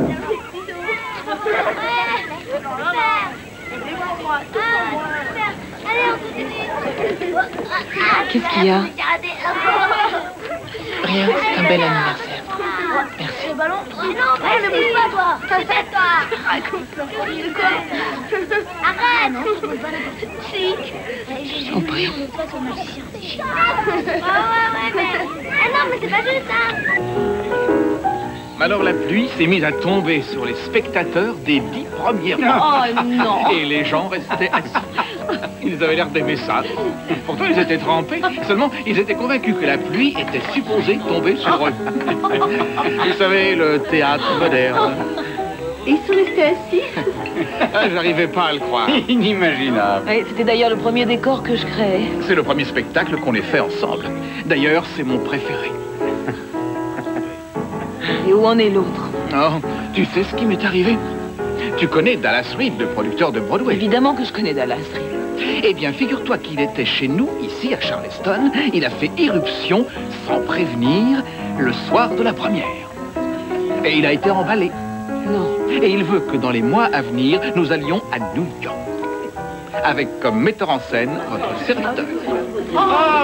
Qu'est-ce qu'il y a? Rien, c'est un bel anniversaire. Merci. Le ballon? Non, ne bouge pas, toi. Ça fait, toi. Arrête. Si. En prie. Ah ouais, ouais, mais... Ah non, mais c'est pas juste ça. Alors la pluie s'est mise à tomber sur les spectateurs des dix premières Oh non. Et les gens restaient assis. Ils avaient l'air d'aimer ça. Pourtant, ils étaient trempés. Seulement, ils étaient convaincus que la pluie était supposée tomber sur eux. Vous savez, le théâtre moderne. Ils sont restés assis? J'arrivais pas à le croire. Inimaginable. Oui, c'était d'ailleurs le premier décor que je créais. C'est le premier spectacle qu'on ait fait ensemble. D'ailleurs, c'est mon préféré. Et où en est l'autre? Oh, tu sais ce qui m'est arrivé? Tu connais Dallas Reed, le producteur de Broadway? Évidemment que je connais Dallas Reed. Eh bien, figure-toi qu'il était chez nous, ici, à Charleston. Il a fait irruption, sans prévenir, le soir de la première. Et il a été emballé. Non. Et il veut que dans les mois à venir, nous allions à New York. Avec comme metteur en scène votre serviteur. Oh!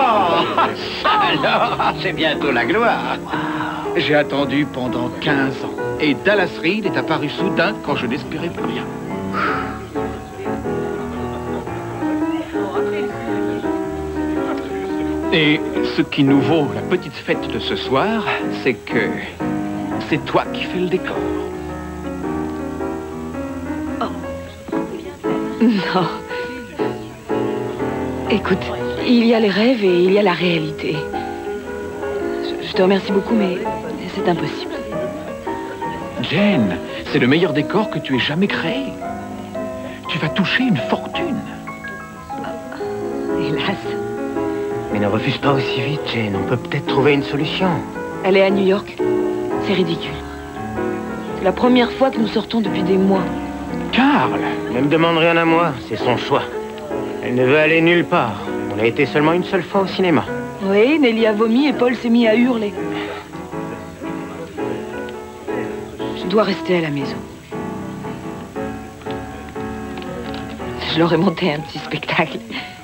Alors, c'est bientôt la gloire. J'ai attendu pendant quinze ans. Et Dallas Reed est apparu soudain quand je n'espérais plus rien. Et ce qui nous vaut la petite fête de ce soir, c'est que c'est toi qui fais le décor. Non. Écoute, il y a les rêves et il y a la réalité. Je, je te remercie beaucoup, mais c'est impossible. Jane, c'est le meilleur décor que tu aies jamais créé. Tu vas toucher une fortune. Hélas. Mais ne refuse pas aussi vite, Jane. On peut peut-être trouver une solution. Elle est à New York. C'est ridicule. C'est la première fois que nous sortons depuis des mois. Carl! Ne me demande rien à moi, c'est son choix. Elle ne veut aller nulle part. On a été seulement une seule fois au cinéma. Oui, Nelly a vomi et Paul s'est mis à hurler. Je dois rester à la maison. Je leur ai monté un petit spectacle.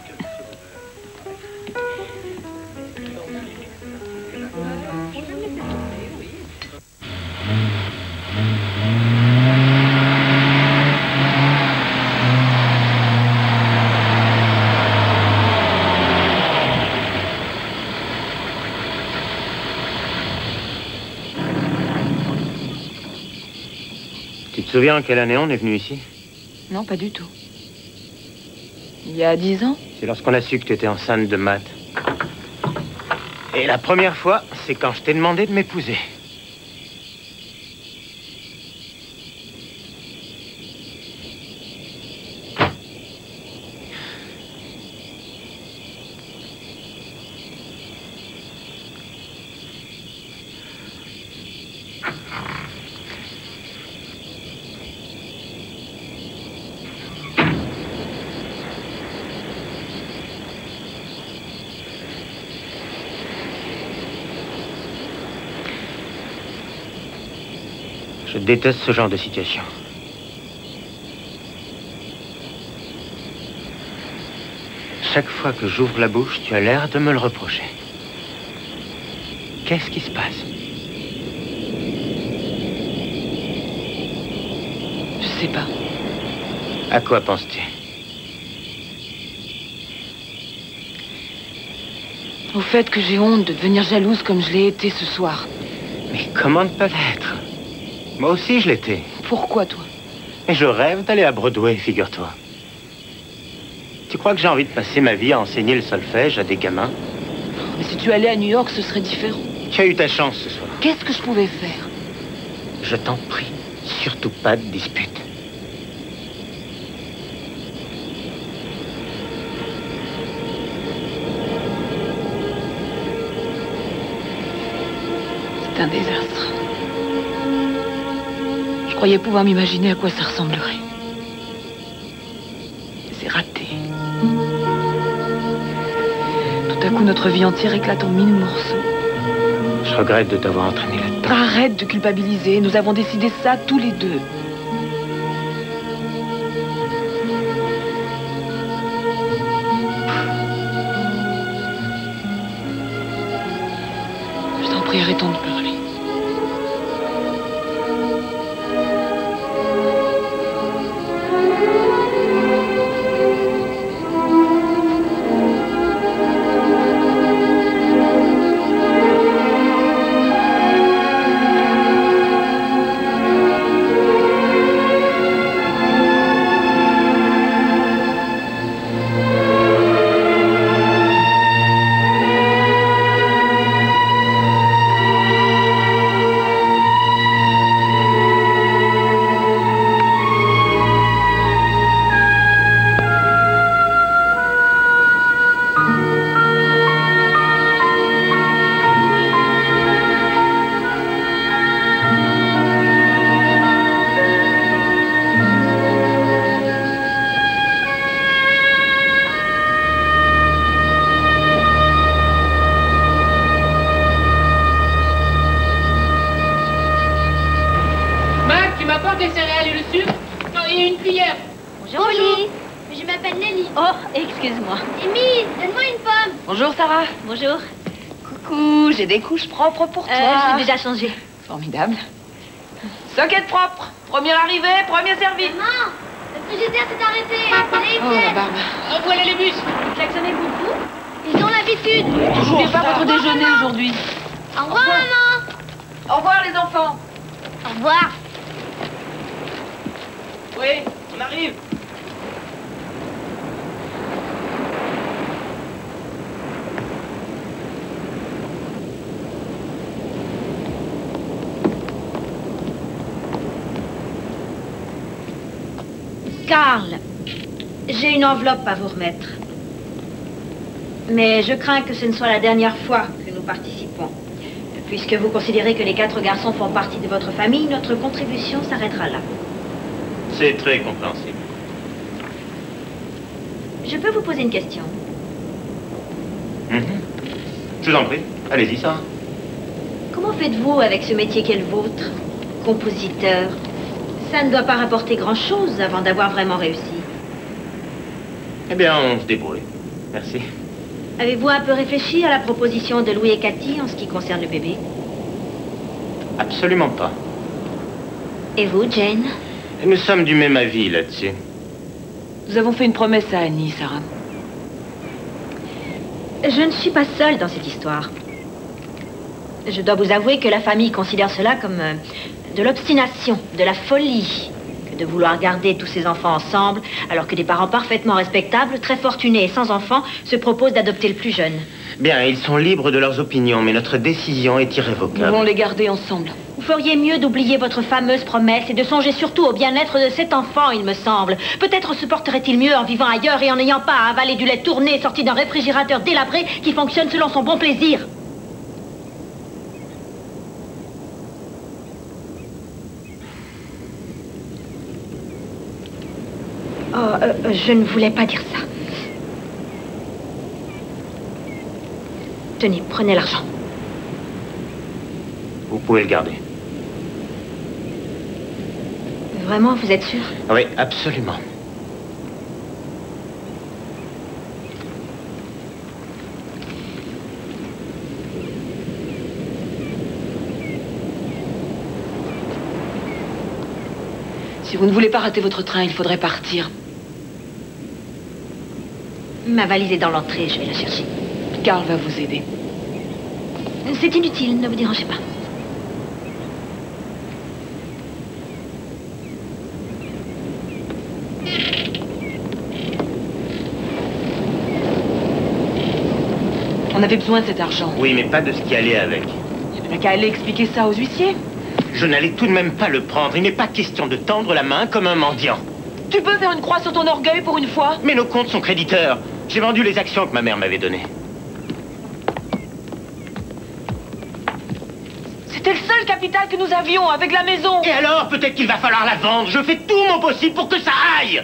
Tu te souviens en quelle année on est venu ici? Non, pas du tout. Il y a dix ans? C'est lorsqu'on a su que tu étais enceinte de Matt. Et la première fois, c'est quand je t'ai demandé de m'épouser. Je déteste ce genre de situation. Chaque fois que j'ouvre la bouche, tu as l'air de me le reprocher. Qu'est-ce qui se passe? Je sais pas. À quoi penses-tu? Au fait que j'ai honte de devenir jalouse comme je l'ai été ce soir. Mais comment ne pas l'être? Moi aussi, je l'étais. Pourquoi, toi? Mais je rêve d'aller à Broadway, figure-toi. Tu crois que j'ai envie de passer ma vie à enseigner le solfège à des gamins? Mais si tu allais à New York, ce serait différent. Tu as eu ta chance ce soir. Qu'est-ce que je pouvais faire? Je t'en prie, surtout pas de dispute. C'est un désastre. Je croyais pouvoir m'imaginer à quoi ça ressemblerait. C'est raté. Tout à coup, notre vie entière éclate en mille morceaux. Je regrette de t'avoir entraîné là-dedans. Arrête de culpabiliser. Nous avons décidé ça tous les deux. Je t'en prie, arrêtons de parler. Des céréales et le sucre? Non, et une cuillère. Bonjour, Bonjour. Je m'appelle Nelly. Oh, excuse-moi. Amy, donne-moi une pomme. Bonjour, Sarah. Bonjour. Coucou, j'ai des couches propres pour toi. Euh, je l'ai déjà changé. Formidable. Socket propre. Première arrivée, premier servi. Maman, le frigidaire s'est arrêté. Allez, Oh, la barbe. Oh, voilà les bus. Vous klaxonnez beaucoup? Ils ont l'habitude. N'oubliez pas votre déjeuner aujourd'hui. Au revoir, maman. Au revoir, les enfants. Au revoir. Oui, on arrive. Carl, j'ai une enveloppe à vous remettre. Mais je crains que ce ne soit la dernière fois que nous participons. Puisque vous considérez que les quatre garçons font partie de votre famille, notre contribution s'arrêtera là. C'est très compréhensible. Je peux vous poser une question? Mm-hmm. Je vous en prie. Allez-y, Sarah. Comment faites-vous avec ce métier qu'est le vôtre? Compositeur. Ça ne doit pas rapporter grand-chose avant d'avoir vraiment réussi. Eh bien, on se débrouille. Merci. Avez-vous un peu réfléchi à la proposition de Louis et Cathy en ce qui concerne le bébé? Absolument pas. Et vous, Jane? Nous sommes du même avis là-dessus. Nous avons fait une promesse à Annie, Sarah. Je ne suis pas seule dans cette histoire. Je dois vous avouer que la famille considère cela comme euh, de l'obstination, de la folie, que de vouloir garder tous ces enfants ensemble, alors que des parents parfaitement respectables, très fortunés et sans enfants, se proposent d'adopter le plus jeune. Bien, ils sont libres de leurs opinions, mais notre décision est Nous irrévocable. allons les garder ensemble. Vous feriez mieux d'oublier votre fameuse promesse et de songer surtout au bien-être de cet enfant, il me semble. Peut-être se porterait-il mieux en vivant ailleurs et en n'ayant pas à avaler du lait tourné sorti d'un réfrigérateur délabré qui fonctionne selon son bon plaisir. Oh, euh, je ne voulais pas dire ça. Tenez, prenez l'argent. Vous pouvez le garder. Vraiment, vous êtes sûr? Oui, absolument. Si vous ne voulez pas rater votre train, il faudrait partir. Ma valise est dans l'entrée, je vais la chercher. Carl va vous aider. C'est inutile, ne vous dérangez pas. On avait besoin de cet argent. Oui, mais pas de ce qui allait avec. Il n'y avait qu'à aller expliquer ça aux huissiers. Je n'allais tout de même pas le prendre. Il n'est pas question de tendre la main comme un mendiant. Tu peux faire une croix sur ton orgueil pour une fois? Mais nos comptes sont créditeurs. J'ai vendu les actions que ma mère m'avait données. C'était le seul capital que nous avions avec la maison. Et alors, peut-être qu'il va falloir la vendre. Je fais tout mon possible pour que ça aille.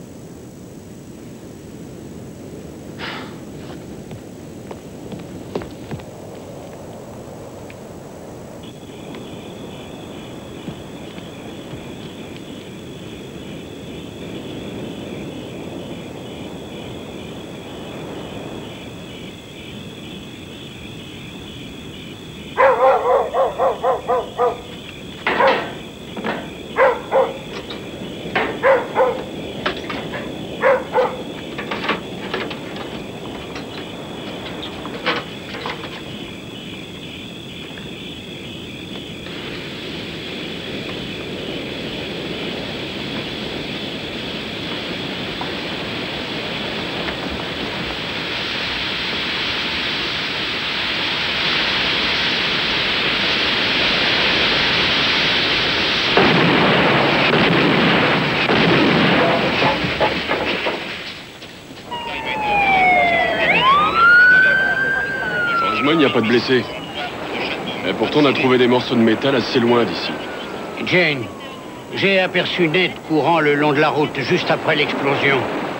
Il n'y a pas de blessés. Et pourtant, on a trouvé des morceaux de métal assez loin d'ici. Jane, j'ai aperçu Ned courant le long de la route juste après l'explosion.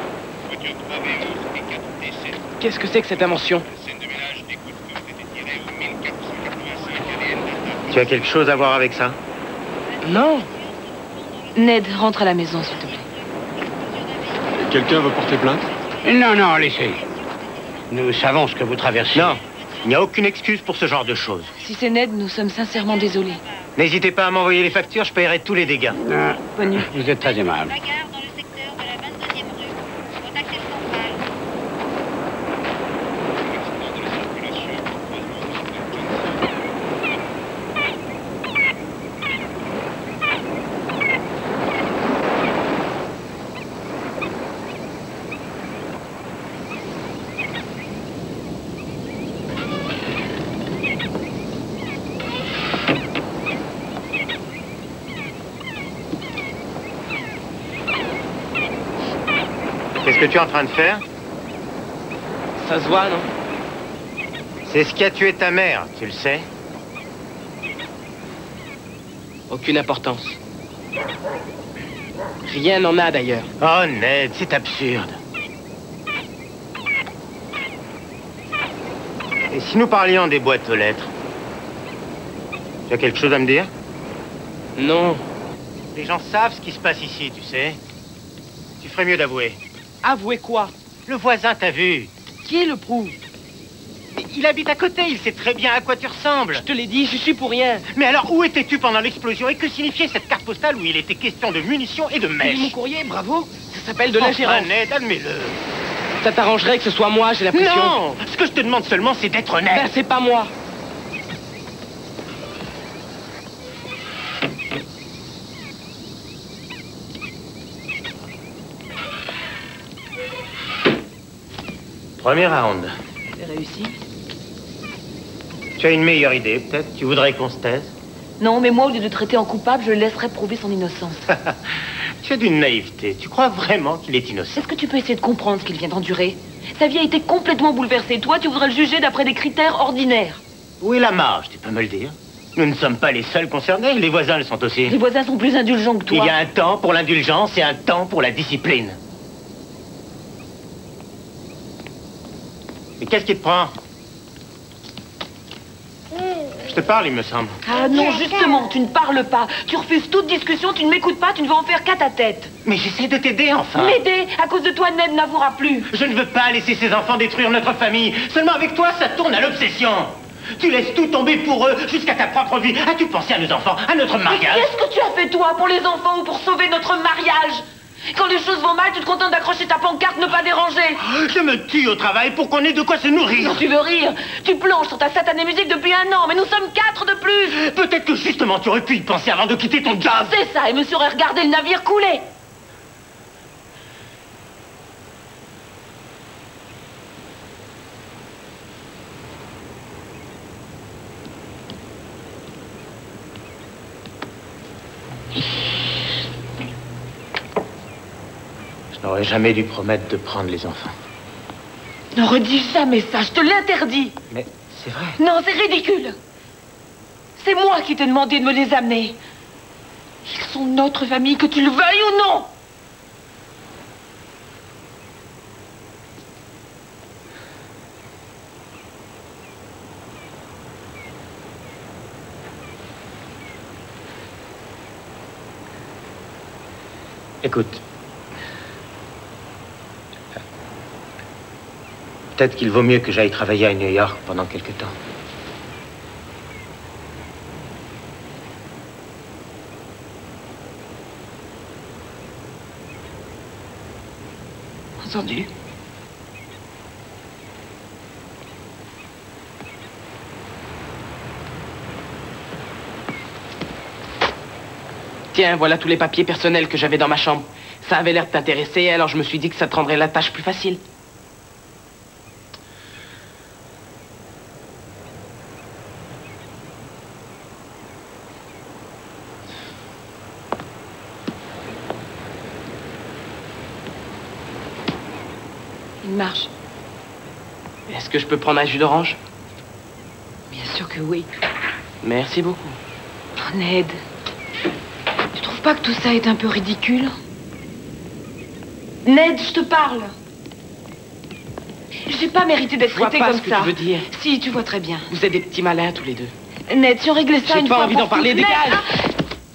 Qu'est-ce que c'est que cette invention? Tu as quelque chose à voir avec ça? Non. Ned, rentre à la maison, s'il te plaît. Quelqu'un veut porter plainte? Non, non, laissez. Nous savons ce que vous traversez. Non. Il n'y a aucune excuse pour ce genre de choses. Si c'est Ned, nous sommes sincèrement désolés. N'hésitez pas à m'envoyer les factures, je paierai tous les dégâts. Ah, Bonne nuit. Vous êtes très aimable. Qu'est-ce que tu es en train de faire? Ça se voit, non? C'est ce qui a tué ta mère, tu le sais? Aucune importance. Rien n'en a d'ailleurs. Oh Ned, c'est absurde. Et si nous parlions des boîtes aux lettres? Tu as quelque chose à me dire? Non. Les gens savent ce qui se passe ici, tu sais. Tu ferais mieux d'avouer. Avouer quoi? Le voisin t'a vu. Qui le prouve? Il habite à côté, il sait très bien à quoi tu ressembles. Je te l'ai dit, je suis pour rien. Mais alors, où étais-tu pendant l'explosion? Et que signifiait cette carte postale où il était question de munitions et de mèches? Mon courrier, bravo. Ça s'appelle de Enfin, l'ingérence. Ned, admets-le. Ça t'arrangerait que ce soit moi, j'ai l'impression. Non! Ce que je te demande seulement, c'est d'être honnête. Ben, c'est pas moi. Premier round. C'est réussi. Tu as une meilleure idée, peut-être? Tu voudrais qu'on se taise? Non, mais moi, au lieu de traiter en coupable, je le laisserai prouver son innocence. Tu as d'une naïveté. Tu crois vraiment qu'il est innocent? Est-ce que tu peux essayer de comprendre ce qu'il vient d'endurer? Sa vie a été complètement bouleversée. Toi, tu voudrais le juger d'après des critères ordinaires. Où est la marge, tu peux me le dire? Nous ne sommes pas les seuls concernés, les voisins le sont aussi. Les voisins sont plus indulgents que toi. Il y a un temps pour l'indulgence et un temps pour la discipline. Mais qu'est-ce qui te prend? Je te parle, il me semble. Ah non, justement, tu ne parles pas. Tu refuses toute discussion, tu ne m'écoutes pas, tu ne vas en faire qu'à ta tête. Mais j'essaie de t'aider, enfin. M'aider? À cause de toi, Ned n'avouera plus. Je ne veux pas laisser ces enfants détruire notre famille. Seulement avec toi, ça tourne à l'obsession. Tu laisses tout tomber pour eux, jusqu'à ta propre vie. As-tu pensé à nos enfants, à notre mariage? Qu'est-ce que tu as fait, toi, pour les enfants ou pour sauver notre mariage? Quand les choses vont mal, tu te contentes d'accrocher ta pancarte, ne pas déranger. Je me tue au travail pour qu'on ait de quoi se nourrir. Non, tu veux rire? Tu planches sur ta satanée musique depuis un an, mais nous sommes quatre de plus. Peut-être que justement tu aurais pu y penser avant de quitter ton job. C'est ça, et monsieur aurait regardé le navire couler. Je n'aurais jamais dû promettre de prendre les enfants. Ne redis jamais ça, je te l'interdis. Mais c'est vrai. Non, c'est ridicule. C'est moi qui t'ai demandé de me les amener. Ils sont notre famille, que tu le veuilles ou non. Écoute. Peut-être qu'il vaut mieux que j'aille travailler à New York pendant quelque temps. Entendu. Tiens, voilà tous les papiers personnels que j'avais dans ma chambre. Ça avait l'air de t'intéresser, alors je me suis dit que ça te rendrait la tâche plus facile. Il marche. Est-ce que je peux prendre un jus d'orange? Bien sûr que oui. Merci beaucoup. Oh, Ned. Tu trouves pas que tout ça est un peu ridicule? Ned, je te parle. J'ai pas mérité d'être traité comme ça. Je vois pas ce que tu veux dire. Si, tu vois très bien. Vous êtes des petits malins tous les deux. Ned, si on réglait ça une fois... J'ai pas envie d'en parler, dégage! Ah.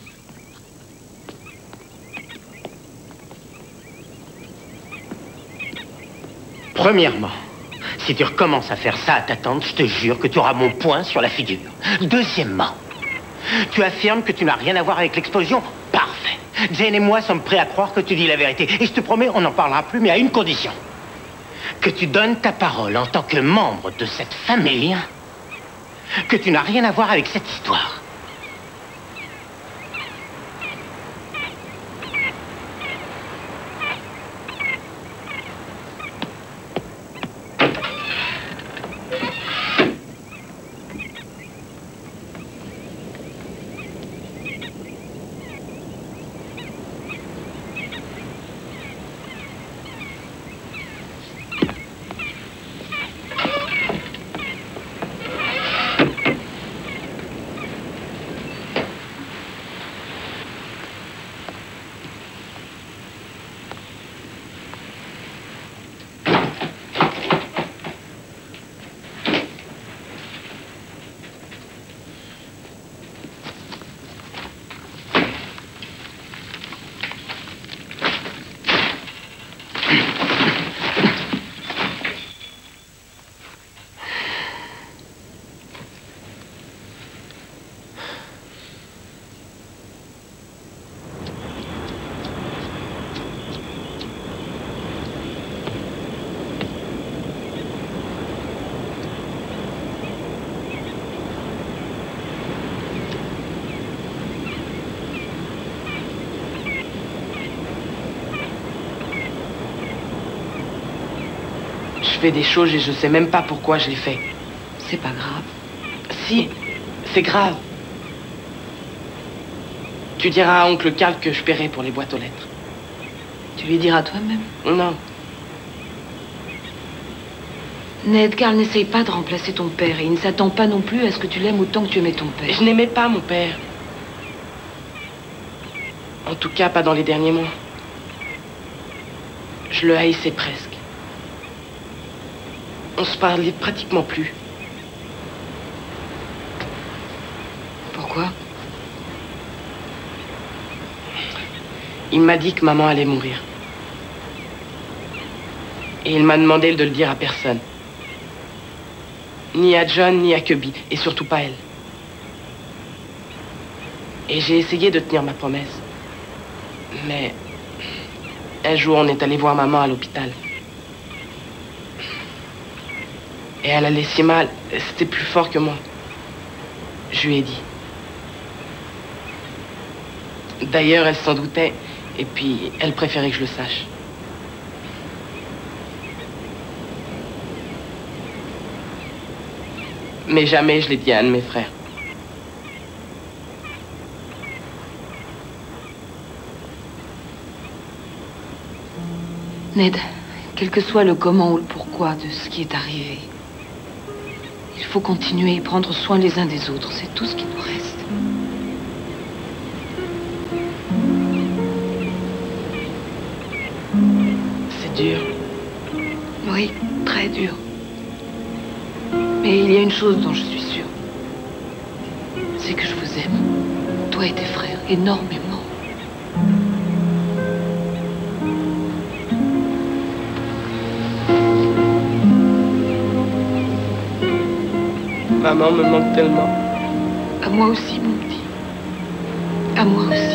Premièrement, si tu recommences à faire ça à ta tante, je te jure que tu auras mon poing sur la figure. Deuxièmement, tu affirmes que tu n'as rien à voir avec l'explosion. Parfait. Jane et moi sommes prêts à croire que tu dis la vérité. Et je te promets, on n'en parlera plus, mais à une condition. Que tu donnes ta parole en tant que membre de cette famille, que tu n'as rien à voir avec cette histoire. Je fais des choses et je sais même pas pourquoi je les fais. C'est pas grave. Si, c'est grave. Tu diras à oncle Carl que je paierai pour les boîtes aux lettres. Tu lui diras toi-même? Non. Ned, Carl n'essaye pas de remplacer ton père et il ne s'attend pas non plus à ce que tu l'aimes autant que tu aimais ton père. Je n'aimais pas mon père. En tout cas, pas dans les derniers mois. Je le haïssais presque. On se parlait pratiquement plus. Pourquoi? Il m'a dit que maman allait mourir. Et il m'a demandé de le dire à personne. Ni à John, ni à Cubby. Et surtout pas elle. Et j'ai essayé de tenir ma promesse. Mais un jour, on est allé voir maman à l'hôpital. Et elle allait si mal. C'était plus fort que moi. Je lui ai dit. D'ailleurs, elle s'en doutait. Et puis, elle préférait que je le sache. Mais jamais je l'ai dit à un de mes frères. Ned, quel que soit le comment ou le pourquoi de ce qui est arrivé, il faut continuer et prendre soin les uns des autres. C'est tout ce qui nous reste. C'est dur. Oui, très dur. Mais il y a une chose dont je suis sûre. C'est que je vous aime. Toi et tes frères, énormément. Maman me manque tellement. À moi aussi, mon petit. À moi aussi.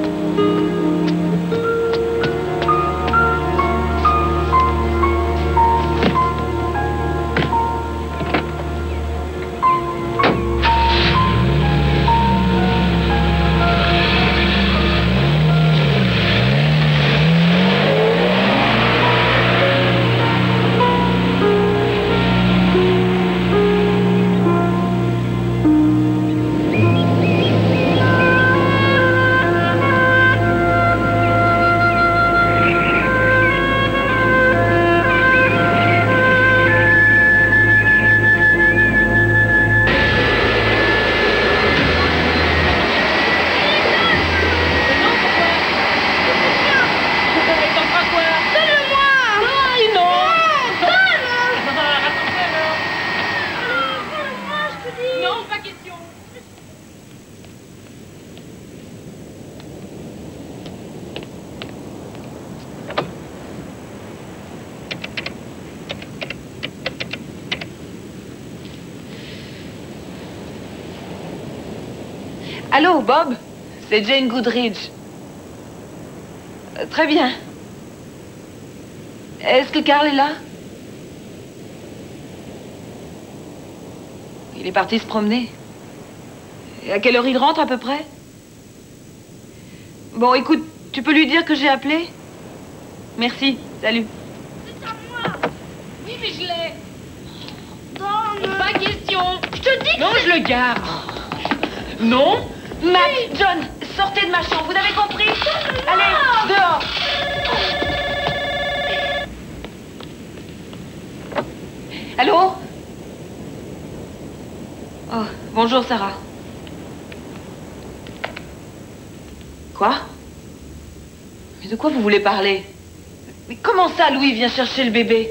Allô, Bob? C'est Jane Goodridge. Euh, très bien. Est-ce que Carl est là? Il est parti se promener. Et à quelle heure il rentre, à peu près? Bon, écoute, tu peux lui dire que j'ai appelé? Merci, salut. C'est à moi. Oui, mais je l'ai. Donne. Pas question. Je te dis que Non, je le garde. Non? Matt, John, sortez de ma chambre, vous avez compris? Allez, dehors. Allô? Oh, bonjour, Sarah. Quoi? Mais de quoi vous voulez parler? Mais comment ça, Louis vient chercher le bébé?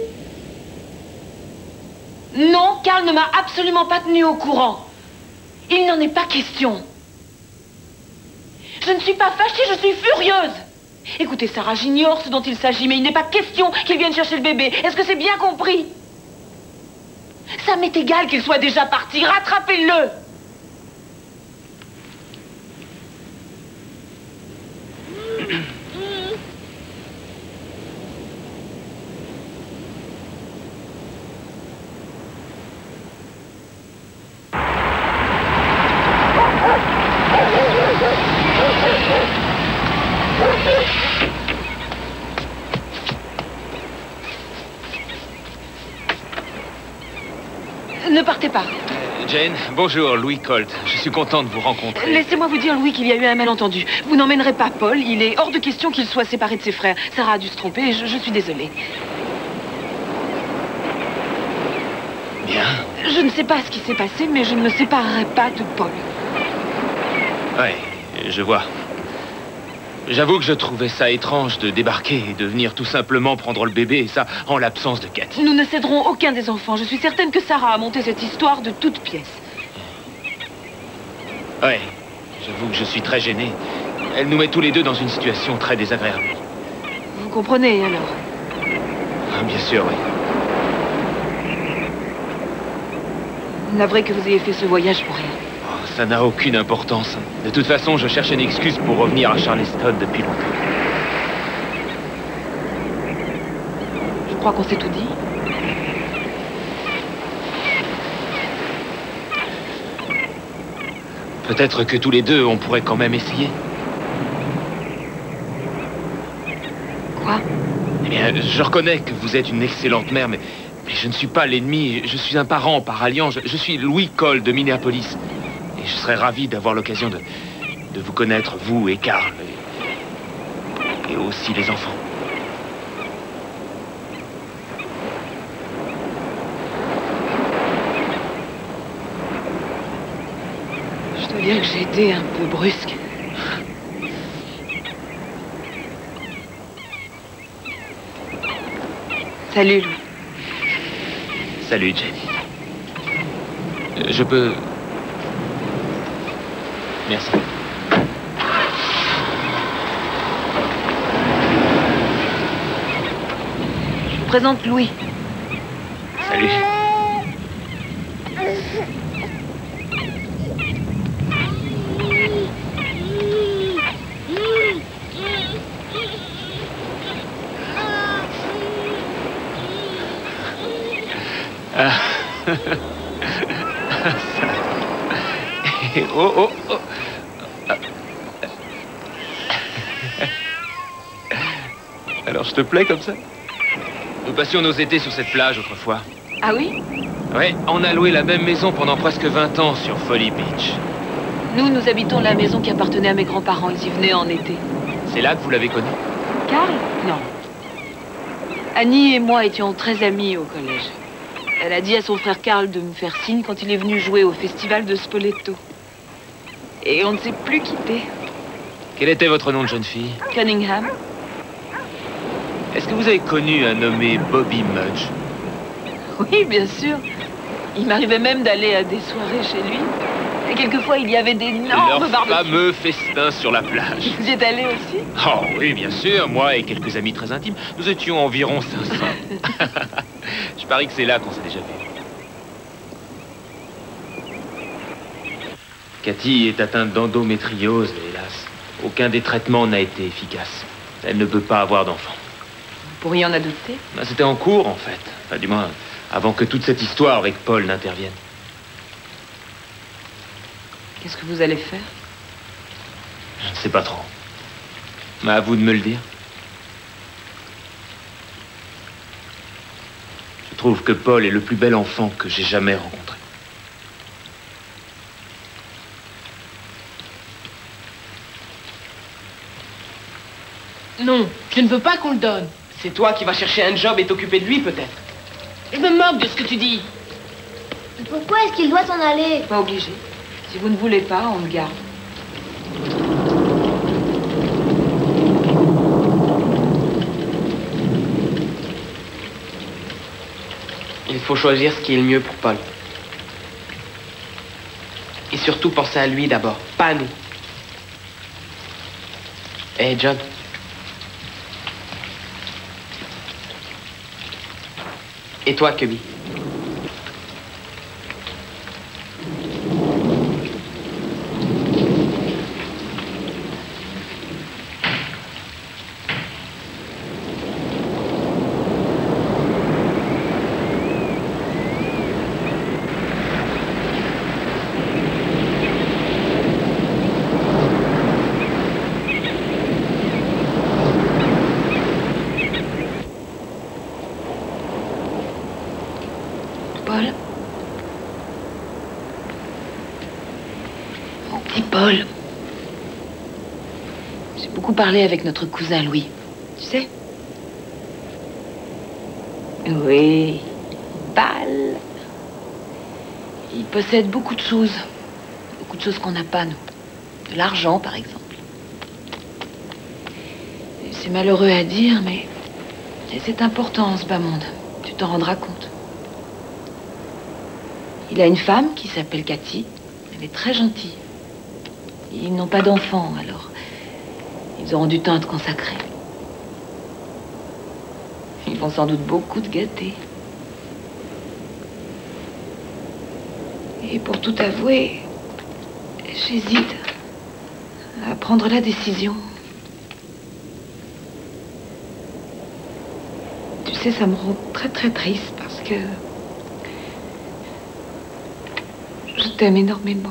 Non, Carl ne m'a absolument pas tenu au courant. Il n'en est pas question. Je ne suis pas fâchée, je suis furieuse. Écoutez, Sarah, j'ignore ce dont il s'agit, mais il n'est pas question qu'il vienne chercher le bébé. Est-ce que c'est bien compris? Ça m'est égal qu'il soit déjà parti. Rattrapez-le. Ne partez pas. Euh, Jane, bonjour, Louis Colt. Je suis content de vous rencontrer. Laissez-moi vous dire, Louis, qu'il y a eu un malentendu. Vous n'emmènerez pas Paul. Il est hors de question qu'il soit séparé de ses frères. Sarah a dû se tromper et je, je suis désolée. Bien. Je ne sais pas ce qui s'est passé, mais je ne me séparerai pas de Paul. Oui, je vois. J'avoue que je trouvais ça étrange de débarquer et de venir tout simplement prendre le bébé, et ça en l'absence de Cathy. Nous ne céderons aucun des enfants. Je suis certaine que Sarah a monté cette histoire de toutes pièces. Ouais, j'avoue que je suis très gêné. Elle nous met tous les deux dans une situation très désagréable. Vous comprenez, alors? Ah, bien sûr, oui. Navré que vous ayez fait ce voyage pour rien. Oh, ça n'a aucune importance. De toute façon, je cherche une excuse pour revenir à Charleston depuis longtemps. Je crois qu'on s'est tout dit. Peut-être que tous les deux, on pourrait quand même essayer. Quoi? Eh bien, je reconnais que vous êtes une excellente mère, mais, mais je ne suis pas l'ennemi. Je suis un parent par alliance. Je, je suis Louis Cole de Minneapolis. Et je serais ravi d'avoir l'occasion de, de vous connaître, vous et Carl. Et, et aussi les enfants. Je dois dire que j'ai été un peu brusque. Salut, Louis. Salut, Jenny. Euh, Je peux... Merci. Je vous présente Louis. Salut. Ah. Oh, oh, oh. Alors, je te plais comme ça? Nous passions nos étés sur cette plage autrefois. Ah oui? Ouais, on a loué la même maison pendant presque vingt ans sur Folly Beach. Nous, nous habitons la maison qui appartenait à mes grands-parents. Ils y venaient en été. C'est là que vous l'avez connu? Carl? Non. Annie et moi étions très amis au collège. Elle a dit à son frère Carl de me faire signe quand il est venu jouer au festival de Spoleto. Et on ne s'est plus quittés. Quel était votre nom de jeune fille? Cunningham. Est-ce que vous avez connu un nommé Bobby Mudge? Oui, bien sûr. Il m'arrivait même d'aller à des soirées chez lui. Et quelquefois, il y avait d'énormes Leur barbecues. fameux festin sur la plage. Vous y êtes allé aussi? Oh oui, bien sûr. Moi et quelques amis très intimes, nous étions environ cinq cents. Je parie que c'est là qu'on s'est déjà vu. Cathy est atteinte d'endométriose, et hélas, aucun des traitements n'a été efficace. Elle ne peut pas avoir d'enfant. Vous pourriez en adopter? Ben, c'était en cours, en fait. Enfin, du moins, avant que toute cette histoire avec Paul n'intervienne. Qu'est-ce que vous allez faire? Je ne sais pas trop. Mais à vous de me le dire. Je trouve que Paul est le plus bel enfant que j'ai jamais rencontré. Non, je ne veux pas qu'on le donne. C'est toi qui vas chercher un job et t'occuper de lui, peut-être. Je me moque de ce que tu dis. Pourquoi est-ce qu'il doit s'en aller? Pas obligé. Si vous ne voulez pas, on le garde. Il faut choisir ce qui est le mieux pour Paul. Et surtout penser à lui d'abord, pas à nous. Hé, hey, John. Et toi, Cubby? Paul? Mon petit Paul. J'ai beaucoup parlé avec notre cousin Louis. Tu sais? Oui. Balle. Il possède beaucoup de choses. Beaucoup de choses qu'on n'a pas, nous. De l'argent, par exemple. C'est malheureux à dire, mais c'est important en ce bas monde. Tu t'en rendras compte. Il a une femme qui s'appelle Cathy. Elle est très gentille. Ils n'ont pas d'enfants, alors ils auront du temps à te consacrer. Ils vont sans doute beaucoup te gâter. Et pour tout avouer, j'hésite à prendre la décision. Tu sais, ça me rend très très triste parce que je t'aime énormément.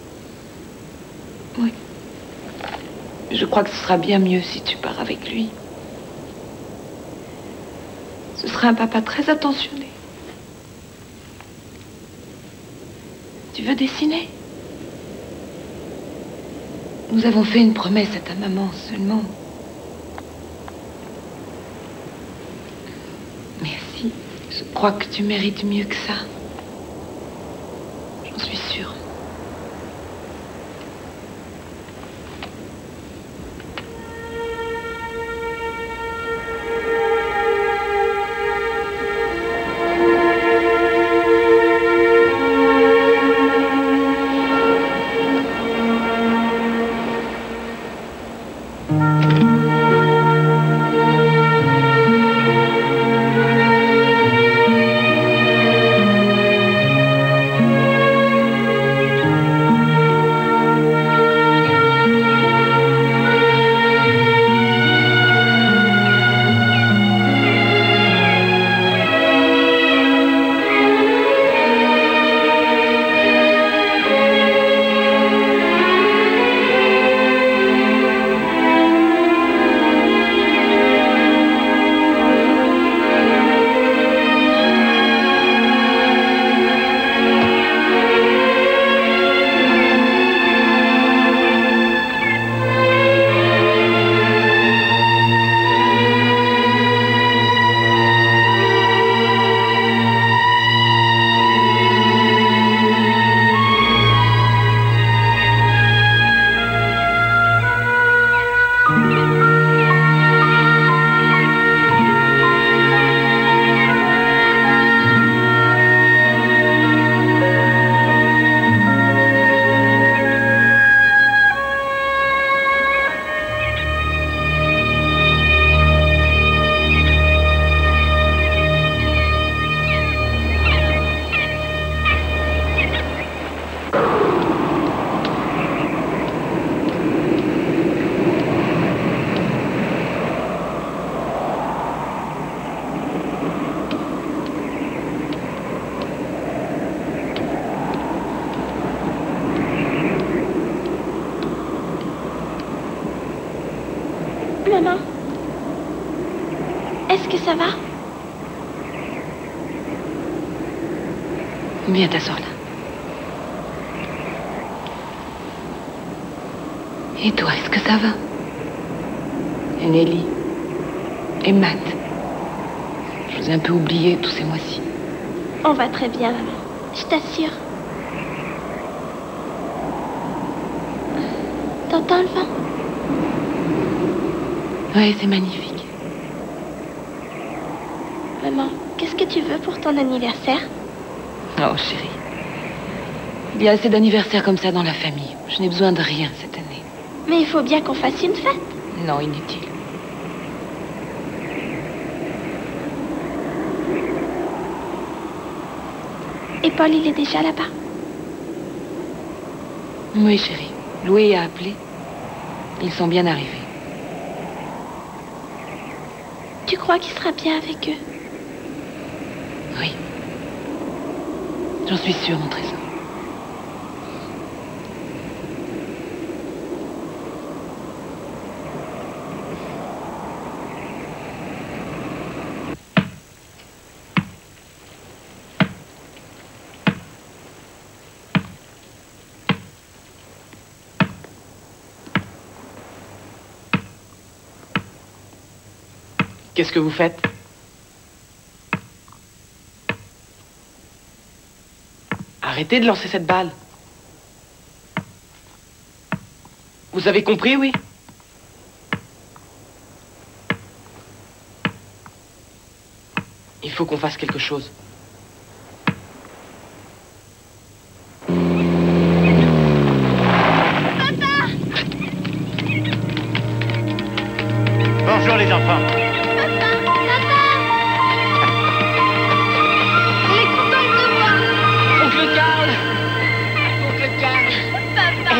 Oui. Je crois que ce sera bien mieux si tu pars avec lui. Ce sera un papa très attentionné. Tu veux dessiner? Nous avons fait une promesse à ta maman seulement. Merci. Je crois que tu mérites mieux que ça. J'en suis sûre. Maman, est-ce que ça va? Viens t'asseoir là. Et toi, est-ce que ça va? Et Nelly? Et Matt? Je vous ai un peu oublié tous ces mois-ci. On va très bien, maman. Je t'assure. T'entends le vent? Ouais, c'est magnifique. Maman, qu'est-ce que tu veux pour ton anniversaire? Oh, chérie. Il y a assez d'anniversaires comme ça dans la famille. Je n'ai besoin de rien cette année. Mais il faut bien qu'on fasse une fête. Non, inutile. Et Paul, il est déjà là-bas? Oui, chérie. Louis a appelé. Ils sont bien arrivés. Tu crois qu'il sera bien avec eux? Oui. J'en suis sûre, mon trésor. Qu'est-ce que vous faites? Arrêtez de lancer cette balle. Vous avez compris, oui? Il faut qu'on fasse quelque chose. Papa!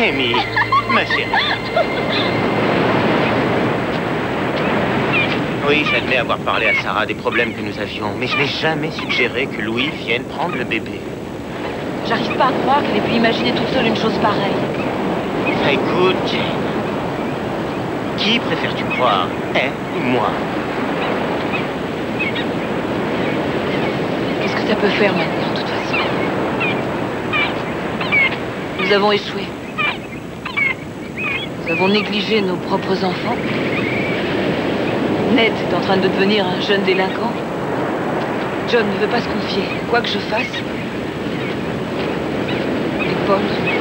Amy, ma chérie. Oui, j'admets avoir parlé à Sarah des problèmes que nous avions, mais je n'ai jamais suggéré que Louis vienne prendre le bébé. J'arrive pas à croire qu'elle ait pu imaginer toute seule une chose pareille. Écoute, Jane. Qui préfères-tu croire, elle ou moi? Qu'est-ce que ça peut faire maintenant, de toute façon? Nous avons échoué. Nous avons négligé nos propres enfants. Ned est en train de devenir un jeune délinquant. John ne veut pas se confier, quoi que je fasse. Et Paul...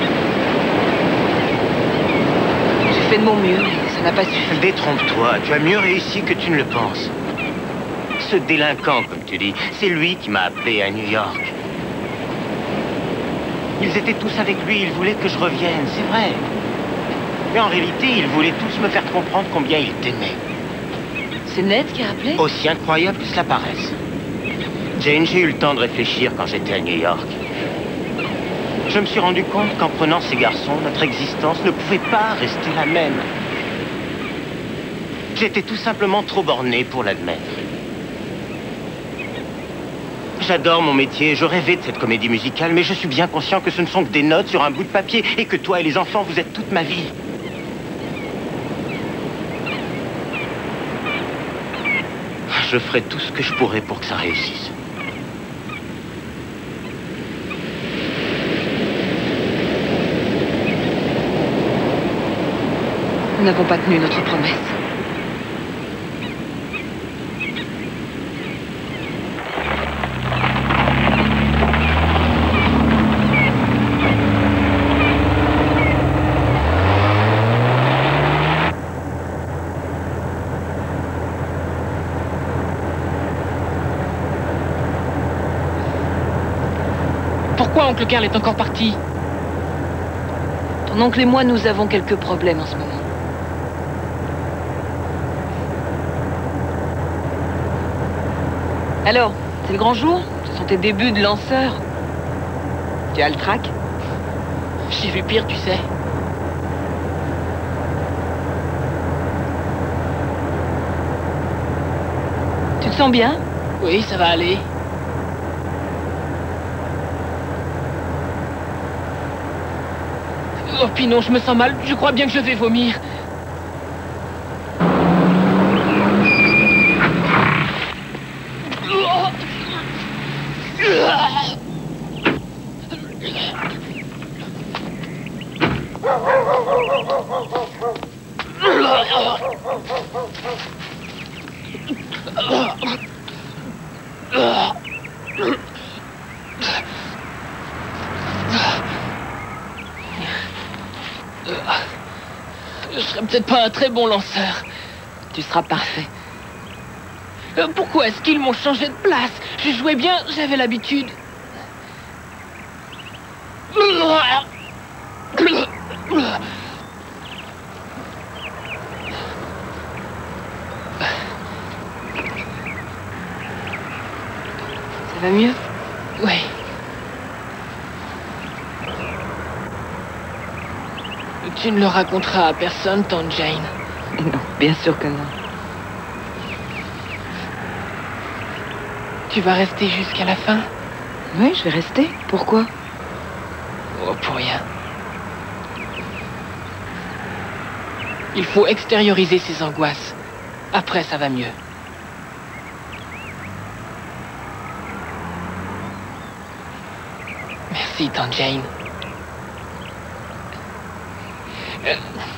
J'ai fait de mon mieux, mais ça n'a pas suffi. Détrompe-toi, tu as mieux réussi que tu ne le penses. Ce délinquant, comme tu dis, c'est lui qui m'a appelé à New York. Ils étaient tous avec lui, ils voulaient que je revienne, c'est vrai. Mais en réalité, ils voulaient tous me faire comprendre combien ils t'aimaient. C'est Ned qui a appelé? Aussi incroyable que cela paraisse. Jane, j'ai eu le temps de réfléchir quand j'étais à New York. Je me suis rendu compte qu'en prenant ces garçons, notre existence ne pouvait pas rester la même. J'étais tout simplement trop borné pour l'admettre. J'adore mon métier, je rêvais de cette comédie musicale, mais je suis bien conscient que ce ne sont que des notes sur un bout de papier et que toi et les enfants, vous êtes toute ma vie. Je ferai tout ce que je pourrai pour que ça réussisse. Nous n'avons pas tenu notre promesse. Pourquoi oncle Carl est encore parti? Ton oncle et moi, nous avons quelques problèmes en ce moment. Alors, c'est le grand jour? Ce sont tes débuts de lanceur? Tu as le trac? J'ai vu pire, tu sais. Tu te sens bien? Oui, ça va aller. Oh, Pinon, je me sens mal. Je crois bien que je vais vomir. Je serais peut-être pas un très bon lanceur. Tu seras parfait. Euh, pourquoi est-ce qu'ils m'ont changé de place? Je jouais bien, j'avais l'habitude. Ça va mieux? Oui. Tu ne le raconteras à personne, tante Jane. Non, bien sûr que non. Tu vas rester jusqu'à la fin? Oui, je vais rester. Pourquoi? Oh, pour rien. Il faut extérioriser ses angoisses. Après, ça va mieux. Merci, tante Jane. Euh...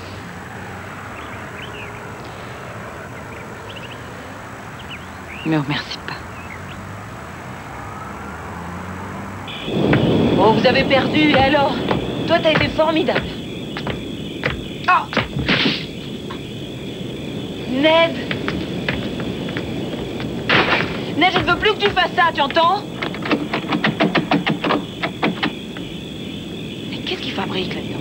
Me remercie pas. Oh, vous avez perdu, et alors? Toi, t'as été formidable. Oh! Ned! Ned, je ne veux plus que tu fasses ça, tu entends? Mais qu'est-ce qu'il fabrique là-dedans?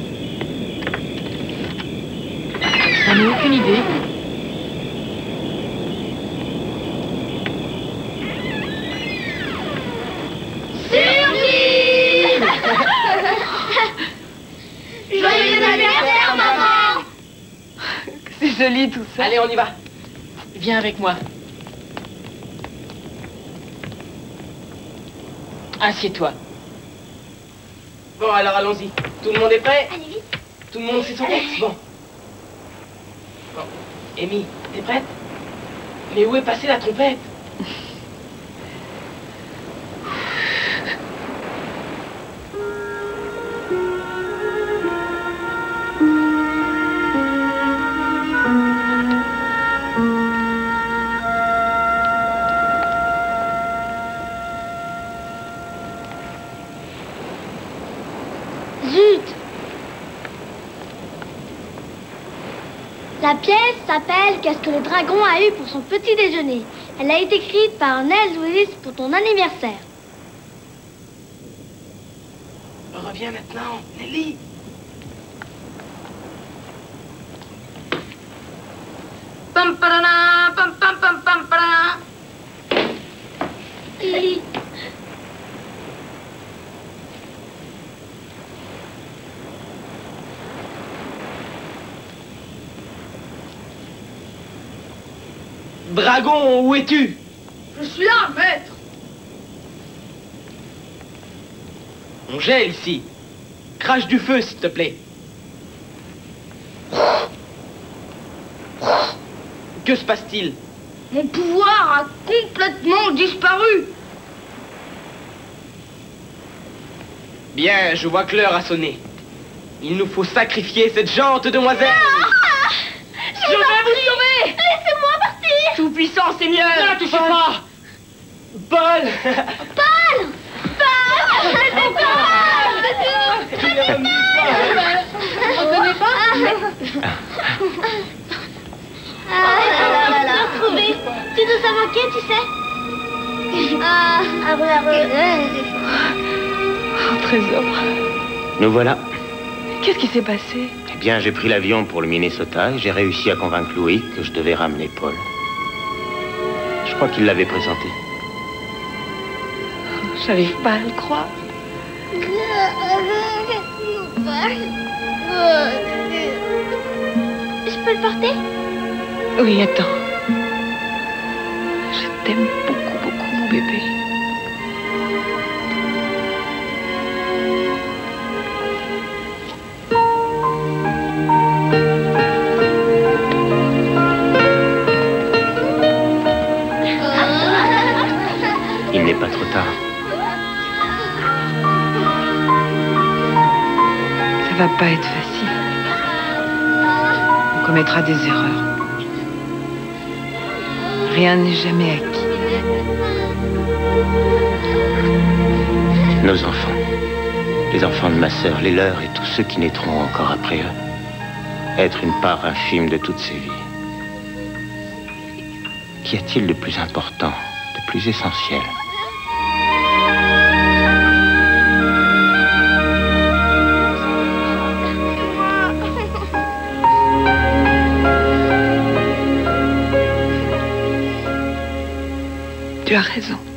J'en ai aucune idée. Surprise! Joyeux joli tout ça. Allez, on y va. Viens avec moi. Assieds-toi. Bon, alors allons-y. Tout le monde est prêt? Allez, vite. Tout le monde sait son texte? Bon. Bon. Amy, t'es prête? Mais où est passée la trompette? Zut! La pièce s'appelle Qu'est-ce que le dragon a eu pour son petit déjeuner. Elle a été écrite par Nels Willis pour ton anniversaire. Reviens maintenant, Nelly. Pam parana, pam pam pam pam parana. Hi. Dragon, où es-tu? Je suis là, maître. On gèle ici. Crache du feu, s'il te plaît. Que se passe-t-il? Mon pouvoir a complètement disparu. Bien, je vois que l'heure a sonné. Il nous faut sacrifier cette jante demoiselle. Ah, je, je vais vous sauver. Laissez-moi partir. Tout puissant, Seigneur. Ne la touchez pas. Paul. Paul. Paul. C'était Paul. On ne connaît pas. Ah, là, là, là. Retrouvé. Tu nous as manqué, tu sais. Ah, ah, Oh, trésor. Nous voilà. Qu'est-ce qui s'est passé? Eh bien, j'ai pris l'avion pour le Minnesota et j'ai réussi à convaincre Louis que je devais ramener Paul. Je crois qu'il l'avait présenté. J'arrive pas à le croire. Je peux le porter? Oui, attends. Je t'aime beaucoup, beaucoup, mon bébé. Il n'est pas trop tard. Ça va pas être facile. On commettra des erreurs. Rien n'est jamais acquis. Nos enfants, les enfants de ma sœur, les leurs et tous ceux qui naîtront encore après eux, être une part infime de toutes ces vies. Qu'y a-t-il de plus important, de plus essentiel? Tu as raison.